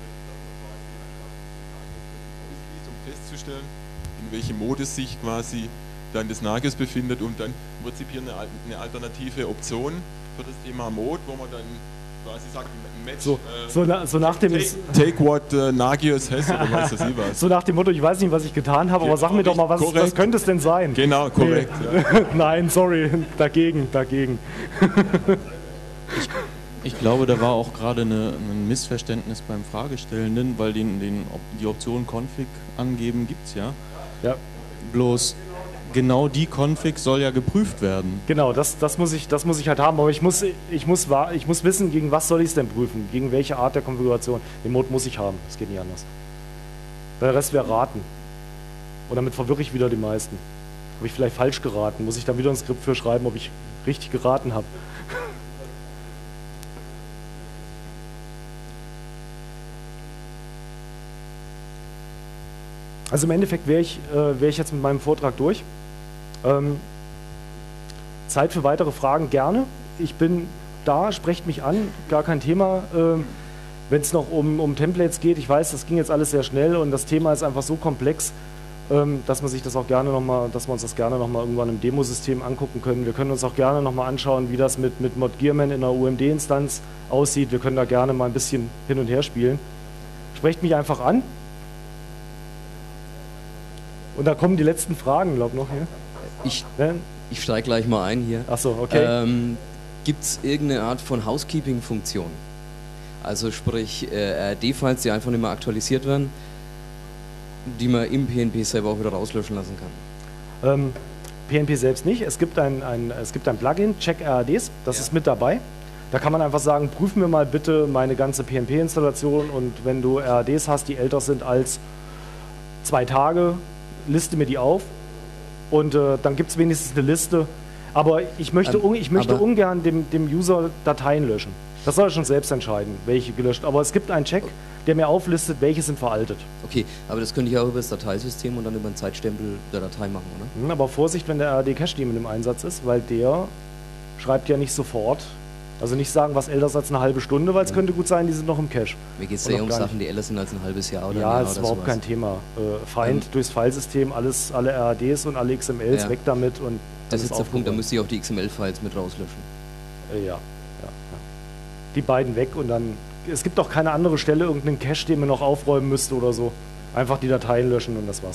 um festzustellen, in welchem Modus sich quasi dann das Nagios befindet und dann im Prinzip hier eine, eine alternative Option für das Thema Mode, wo man dann quasi sagt, Match, so, äh, so, na, so nach dem take, take what uh, Nagios has oder was weiß ich was. So nach dem Motto, ich weiß nicht, was ich getan habe, genau, aber sag mir doch mal, was, was könnte es denn sein? Genau, korrekt. Nee. Ja. Nein, sorry, dagegen, dagegen. Ich, ich glaube, da war auch gerade eine, ein Missverständnis beim Fragestellenden, weil den, den, die Option Config angeben gibt es ja. Ja. Bloß genau die Config soll ja geprüft werden. Genau, das, das, muss ich, das muss ich halt haben, aber ich muss, ich, muss, ich muss wissen, gegen was soll ich es denn prüfen, gegen welche Art der Konfiguration. Den Mode muss ich haben, das geht nicht anders. Der Rest wäre raten. Und damit verwirre ich wieder die meisten. Habe ich vielleicht falsch geraten, muss ich dann wieder ein Skript für schreiben, ob ich richtig geraten habe. Also im Endeffekt wäre ich, äh, wär ich jetzt mit meinem Vortrag durch. Ähm, Zeit für weitere Fragen gerne. Ich bin da, sprecht mich an, gar kein Thema. Ähm, Wenn es noch um, um Templates geht, ich weiß, das ging jetzt alles sehr schnell und das Thema ist einfach so komplex, ähm, dass man sich das auch gerne noch mal, dass wir uns das gerne nochmal irgendwann im Demosystem angucken können. Wir können uns auch gerne nochmal anschauen, wie das mit, mit ModGearman in einer U M D-Instanz aussieht. Wir können da gerne mal ein bisschen hin und her spielen. Sprecht mich einfach an. Und da kommen die letzten Fragen, glaube ich, noch hier. Ich, ich steige gleich mal ein hier. Ach so, okay. Ähm, Gibt es irgendeine Art von Housekeeping-Funktion? Also sprich äh, R R D-Files, die einfach nicht mehr aktualisiert werden, die man im P N P selber auch wieder rauslöschen lassen kann? Ähm, P N P selbst nicht. Es gibt ein, ein, es gibt ein Plugin, Check R R Ds, das ja. ist mit dabei. Da kann man einfach sagen, prüf mir mal bitte meine ganze P N P-Installation und wenn du R R Ds hast, die älter sind als zwei Tage, liste mir die auf und äh, dann gibt es wenigstens eine Liste. Aber ich möchte, Ähm, ich möchte aber- ungern dem, dem User Dateien löschen. Das soll er schon selbst entscheiden, welche gelöscht. Aber es gibt einen Check, der mir auflistet, welche sind veraltet. Okay, aber das könnte ich auch über das Dateisystem und dann über einen Zeitstempel der Datei machen, oder? Hm, Aber Vorsicht, wenn der R R D-Cache-Daemon im Einsatz ist, weil der schreibt ja nicht sofort. Also nicht sagen, was älter ist als eine halbe Stunde, weil es Ja. könnte gut sein, die sind noch im Cache. Mir geht es Und ja noch um gar Sachen, nicht. die älter sind als ein halbes Jahr oder ein Ja, Jahr das ist oder überhaupt sowas. kein Thema. Äh, Feind Ähm, durchs Filesystem, alles, alle R R Ds und alle X M Ls Ja. weg damit. Und Das ist jetzt der Punkt, da aufgeräumt. müsste ich auch die X M L-Files mit rauslöschen. Äh, ja, ja, ja. Die beiden weg und dann. Es gibt auch keine andere Stelle, irgendeinen Cache, den man noch aufräumen müsste oder so. Einfach die Dateien löschen und das war's.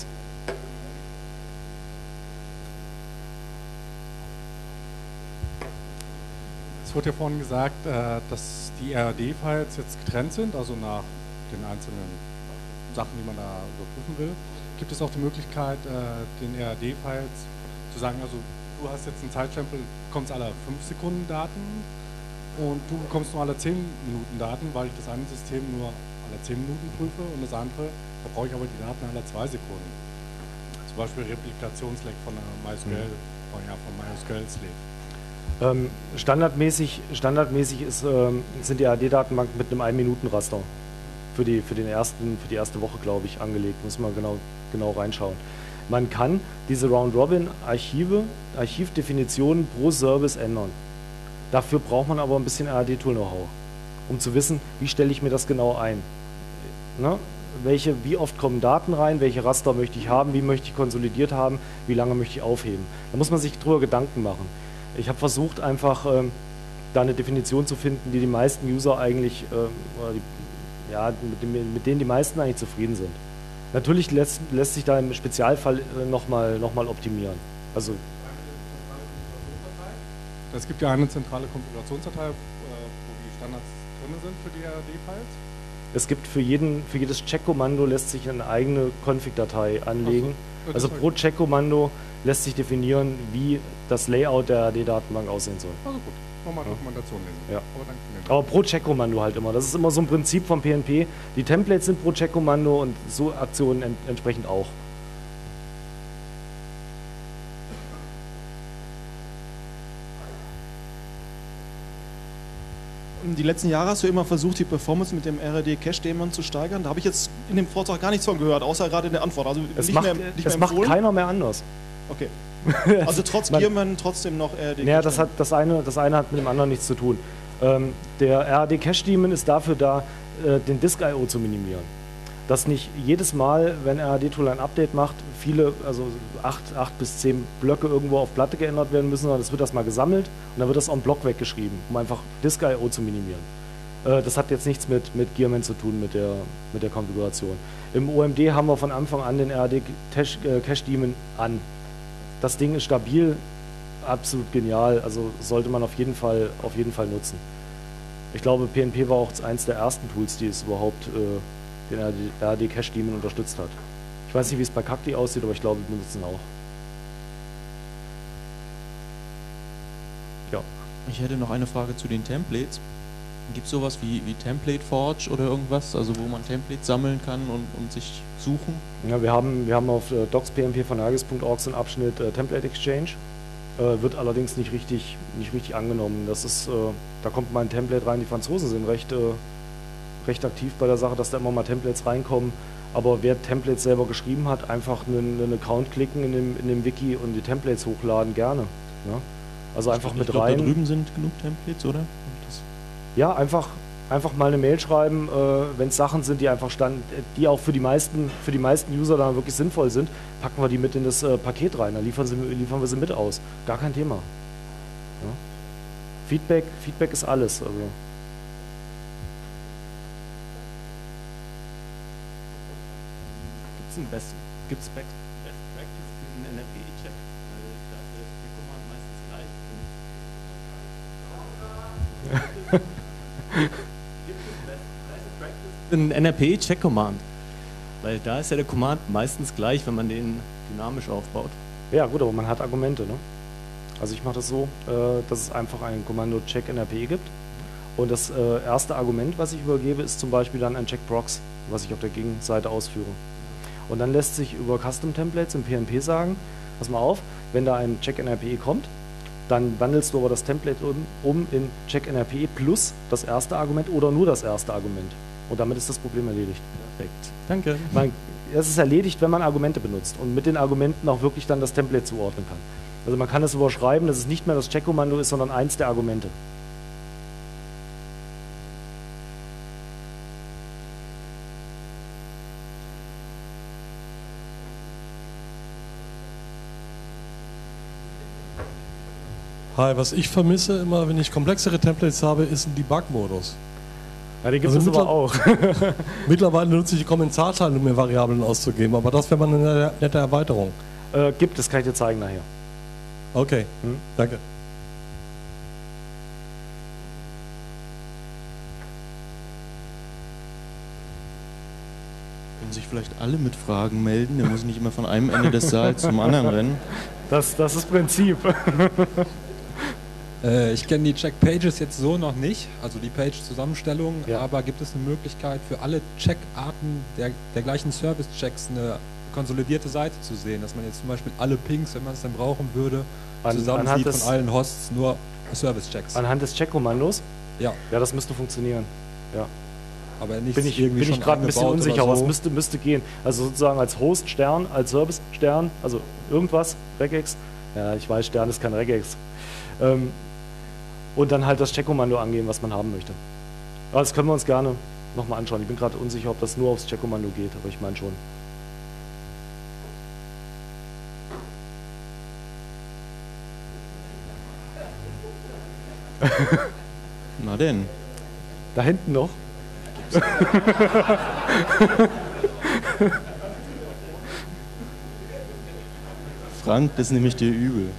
Es wurde ja vorhin gesagt, äh, dass die R R D-Files jetzt getrennt sind, also nach den einzelnen Sachen, die man da überprüfen will. Gibt es auch die Möglichkeit, äh, den R R D-Files zu sagen, also du hast jetzt einen Zeitstempel, bekommst alle fünf Sekunden Daten und du bekommst nur alle zehn Minuten Daten, weil ich das eine System nur alle zehn Minuten prüfe und das andere, da brauche ich aber die Daten alle zwei Sekunden. Zum Beispiel Replikationsleck von einer MySQL, von, ja, von MySQL-Slave. Ähm, standardmäßig standardmäßig ist, ähm, sind die R R D-Datenbanken mit einem ein-Minuten-Raster für die, für, den ersten, für die erste Woche, glaube ich, angelegt. Muss man genau, genau reinschauen. Man kann diese Round-Robin-Archive, Archivdefinitionen pro Service ändern. Dafür braucht man aber ein bisschen R R D-Tool-Know-how, um zu wissen, wie stelle ich mir das genau ein. Ne? Welche, wie oft kommen Daten rein, welche Raster möchte ich haben, wie möchte ich konsolidiert haben, wie lange möchte ich aufheben. Da muss man sich drüber Gedanken machen. Ich habe versucht, einfach ähm, da eine Definition zu finden, die die meisten User eigentlich, ähm, oder die, ja, mit, dem, mit denen die meisten eigentlich zufrieden sind. Natürlich lässt, lässt sich da im Spezialfall äh, nochmal noch mal optimieren. Also, Es gibt ja eine zentrale Konfigurationsdatei, äh, wo die Standards drin sind für die R R D-Files. es gibt für, jeden, für jedes Check-Kommando lässt sich eine eigene Config-Datei anlegen. Ach so. Also pro Check-Kommando lässt sich definieren, wie das Layout der R R D-Datenbank aussehen soll. Also gut, nochmal Ja. Dokumentation lesen. Ja. Aber danke für den Aber pro Check-Kommando halt immer. Das ist immer so ein Prinzip vom P N P. Die Templates sind pro Check-Kommando und so Aktionen ent entsprechend auch. Die letzten Jahre hast du immer versucht, die Performance mit dem R R D-Cache-Daemon zu steigern. Da habe ich jetzt in dem Vortrag gar nichts von gehört, außer gerade in der Antwort. Also Es nicht macht, mehr, nicht es mehr macht empfohlen. keiner mehr anders. Okay. Also trotz Man- Gearman trotzdem noch R R D. Naja, das, hat, das, eine, das eine hat mit dem anderen nichts zu tun. Ähm, der R R D-Cache-Daemon ist dafür da, äh, den Disk I O zu minimieren. Dass nicht jedes Mal, wenn R R D-Tool ein Update macht, viele, also acht, acht bis zehn Blöcke irgendwo auf Platte geändert werden müssen, sondern es wird das mal gesammelt und dann wird das en bloc weggeschrieben, um einfach Disk I O zu minimieren. Äh, das hat jetzt nichts mit, mit Gearman zu tun, mit der, mit der Konfiguration. Im O M D haben wir von Anfang an den R R D-Cache-Daemon an. Das Ding ist stabil, absolut genial, also sollte man auf jeden Fall, auf jeden Fall nutzen. Ich glaube, P N P war auch eins der ersten Tools, die es überhaupt äh, den R R D-Cache-Daemon unterstützt hat. Ich weiß nicht, wie es bei Cacti aussieht, aber ich glaube, wir benutzen auch. Ja. Ich hätte noch eine Frage zu den Templates. Gibt es sowas wie, wie Template Forge oder irgendwas, also wo man Templates sammeln kann und, und sich suchen? Ja, wir haben, wir haben auf äh, docs punkt p n p von nagis punkt org so einen Abschnitt äh, Template Exchange. Äh, wird allerdings nicht richtig, nicht richtig angenommen. Das ist, äh, da kommt mal ein Template rein. Die Franzosen sind recht, äh, recht aktiv bei der Sache, dass da immer mal Templates reinkommen. Aber wer Templates selber geschrieben hat, einfach einen, einen Account klicken in dem, in dem Wiki und die Templates hochladen, gerne. Ja? Also einfach ich mit glaub, rein. Da drüben sind genug Templates, oder? Das ja, einfach, einfach mal eine Mail schreiben, äh, wenn es Sachen sind, die einfach stand, die auch für die meisten, für die meisten User dann wirklich sinnvoll sind, packen wir die mit in das äh, Paket rein. Dann liefern, sie, liefern wir sie mit aus. Gar kein Thema. Ja? Feedback, Feedback ist alles. Also. Gibt es ein Best, gibt's Best, Best Practice für den N R P E-Check? Da ist der Check-Command meistens gleich. Gibt es Best, Best Practice für den N R P E-Check-Command? Weil da ist ja der Command meistens gleich, wenn man den dynamisch aufbaut. Ja gut, aber man hat Argumente, ne? Also ich mache das so, äh, dass es einfach ein Kommando check N R P E gibt. Und das äh, erste Argument, was ich übergebe, ist zum Beispiel dann ein check-prox, was ich auf der Gegenseite ausführe. Und dann lässt sich über Custom-Templates im P N P sagen, pass mal auf, wenn da ein check N R P E kommt, dann wandelst du aber das Template um, um in check N R P E plus das erste Argument oder nur das erste Argument. Und damit ist das Problem erledigt. Perfekt. Danke. Man, es ist erledigt, wenn man Argumente benutzt und mit den Argumenten auch wirklich dann das Template zuordnen kann. Also man kann es überschreiben, dass es nicht mehr das Check-Kommando ist, sondern eins der Argumente. Hi, was ich vermisse immer, wenn ich komplexere Templates habe, ist ein Debug-Modus. Ja, den gibt es aber auch. Mittlerweile nutze ich die Kommentarteile, um mir Variablen auszugeben, aber das wäre mal eine nette Erweiterung. Äh, gibt es, kann ich dir zeigen nachher. Okay, hm? Danke. Können sich vielleicht alle mit Fragen melden, der muss nicht immer von einem Ende des Saals zum anderen rennen. Das, das ist Prinzip. äh, ich kenne die Check-Pages jetzt so noch nicht, also die Page-Zusammenstellung, ja. aber gibt es eine Möglichkeit für alle Check-Arten der, der gleichen Service-Checks eine konsolidierte Seite zu sehen, dass man jetzt zum Beispiel alle Pings, wenn man es dann brauchen würde, An, zusammen sieht von allen Hosts nur Service-Checks. Anhand des Check-Kommandos? Ja. Ja, das müsste funktionieren. Ja. Aber nicht bin ich, irgendwie bin ich gerade ein bisschen unsicher, so. aber es müsste, müsste gehen. Also sozusagen als Host Stern, als Service Stern, also irgendwas, Regex. Ja, ich weiß, Stern ist kein Regex. Ähm, und dann halt das Check-Kommando angeben, was man haben möchte. Aber das können wir uns gerne nochmal anschauen. Ich bin gerade unsicher, ob das nur aufs Check-Kommando geht, aber ich meine schon. Na denn. Da hinten noch. Frank, das nehme ich dir übel.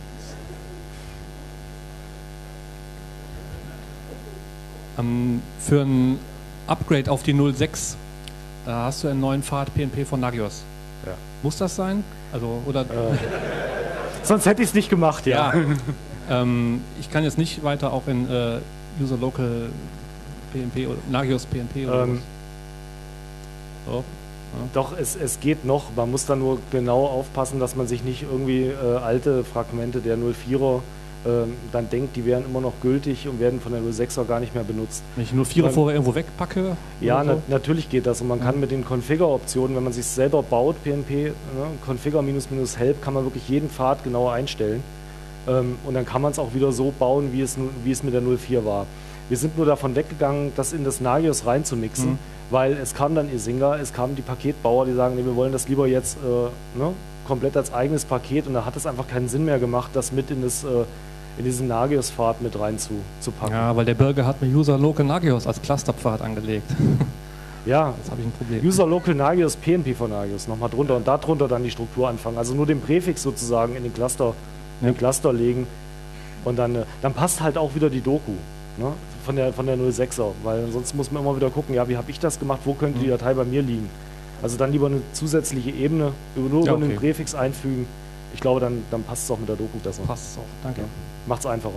Ähm, für ein Upgrade auf die null Punkt sechs äh, hast du einen neuen Pfad P N P von Nagios. Ja. Muss das sein? Also, oder äh, sonst hätte ich es nicht gemacht, ja. ja. ähm, ich kann jetzt nicht weiter auch in äh, User Local P N P oder Nagios P N P oder ähm, so. Ja. Doch, es, es geht noch. Man muss da nur genau aufpassen, dass man sich nicht irgendwie äh, alte Fragmente der null vierer äh, dann denkt, die wären immer noch gültig und werden von der null sechser gar nicht mehr benutzt. Wenn ich null vierer vorher irgendwo wegpacke? Ja, so? na, natürlich geht das. Und man ja. kann mit den Configure-Optionen, wenn man sich selber baut, P N P, ne, Configure minus minus help, kann man wirklich jeden Pfad genauer einstellen. Ähm, und dann kann man es auch wieder so bauen, wie es, wie es mit der null vier war. Wir sind nur davon weggegangen, das in das Nagios reinzumixen, mhm. weil es kam dann Isinga, es kamen die Paketbauer, die sagen, nee, wir wollen das lieber jetzt äh, ne, komplett als eigenes Paket, und da hat es einfach keinen Sinn mehr gemacht, das mit in, das, äh, in diesen Nagios-Pfad mit rein zu, zu packen. Ja, weil der Bürger hat mir User Local Nagios als Clusterpfad angelegt. Ja, jetzt habe ich ein Problem. User Local Nagios, P N P von Nagios nochmal drunter und darunter dann die Struktur anfangen. Also nur den Präfix sozusagen in den Cluster, in den Cluster legen, und dann, äh, dann passt halt auch wieder die Doku. Ne, von der, von der null sechser, weil ansonsten muss man immer wieder gucken, ja, wie habe ich das gemacht, wo könnte die Datei bei mir liegen. Also dann lieber eine zusätzliche Ebene, nur ja, über okay. einen Präfix einfügen. Ich glaube, dann, dann passt es auch mit der Doku besser. Passt es auch, danke. Ja, macht es einfacher.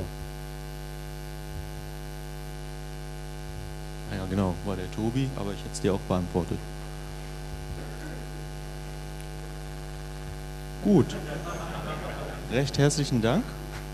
Ja, genau, war der Tobi, aber ich hätte es dir auch beantwortet. Gut. Recht herzlichen Dank.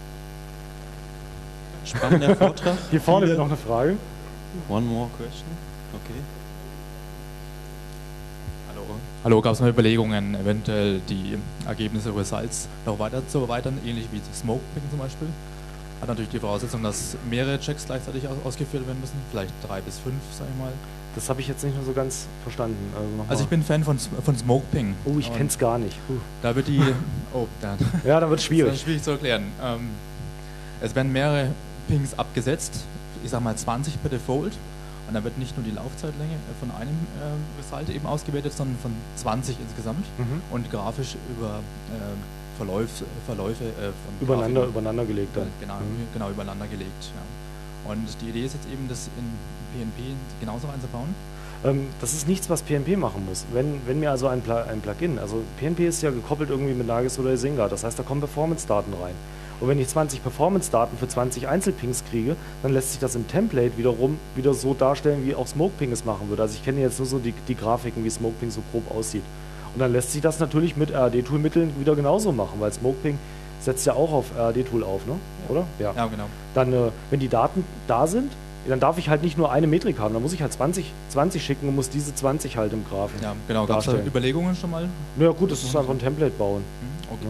Spannender Vortrag. Hier vorne wäre noch eine Frage. One more question. Okay. Hallo. Hallo, gab es mal Überlegungen, eventuell die Ergebnisse Results noch weiter zu erweitern, ähnlich wie Smokeping zum Beispiel? Hat natürlich die Voraussetzung, dass mehrere Checks gleichzeitig aus ausgeführt werden müssen, vielleicht drei bis fünf, sag ich mal. Das habe ich jetzt nicht mehr so ganz verstanden. Also, also ich bin Fan von, von Smokeping. Oh, ich kenne es gar nicht. Uh. Da wird die... Oh, dann... Ja, da wird es schwierig. Das ist schwierig zu erklären. Ähm, es werden mehrere Pings abgesetzt, ich sag mal zwanzig per Default. Und dann wird nicht nur die Laufzeitlänge von einem äh, Result eben ausgewertet, sondern von zwanzig insgesamt Mhm. und grafisch über äh, Verläuf, Verläufe äh, von Übereinander, Grafiken. übereinander gelegt dann. Genau, Mhm. genau übereinander gelegt. Ja. Und die Idee ist jetzt eben, das in P N P genauso einzubauen. Ähm, das ist nichts, was P N P machen muss. Wenn, wenn mir also ein, Pla ein Plugin, also P N P ist ja gekoppelt irgendwie mit Nagios oder Isinga, das heißt, da kommen Performance-Daten rein. Und wenn ich zwanzig Performance-Daten für zwanzig Einzelpings kriege, dann lässt sich das im Template wiederum wieder so darstellen, wie auch Smokeping es machen würde. Also ich kenne jetzt nur so die, die Grafiken, wie Smokeping so grob aussieht. Und dann lässt sich das natürlich mit R A D-Tool-Mitteln wieder genauso machen, weil Smokeping setzt ja auch auf R A D-Tool auf, ne? Oder? Ja, ja genau. Dann, äh, wenn die Daten da sind, dann darf ich halt nicht nur eine Metrik haben, dann muss ich halt zwanzig, zwanzig schicken und muss diese zwanzig halt im Graphen Ja, genau. Gab es da Überlegungen schon mal? Na ja, gut, das ist einfach ein Template bauen. Mhm, okay. Ja.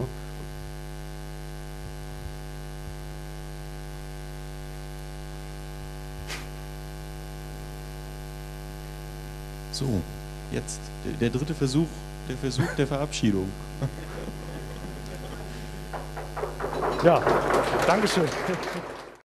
So, jetzt der, der dritte Versuch, der Versuch der Verabschiedung. Ja, Dankeschön.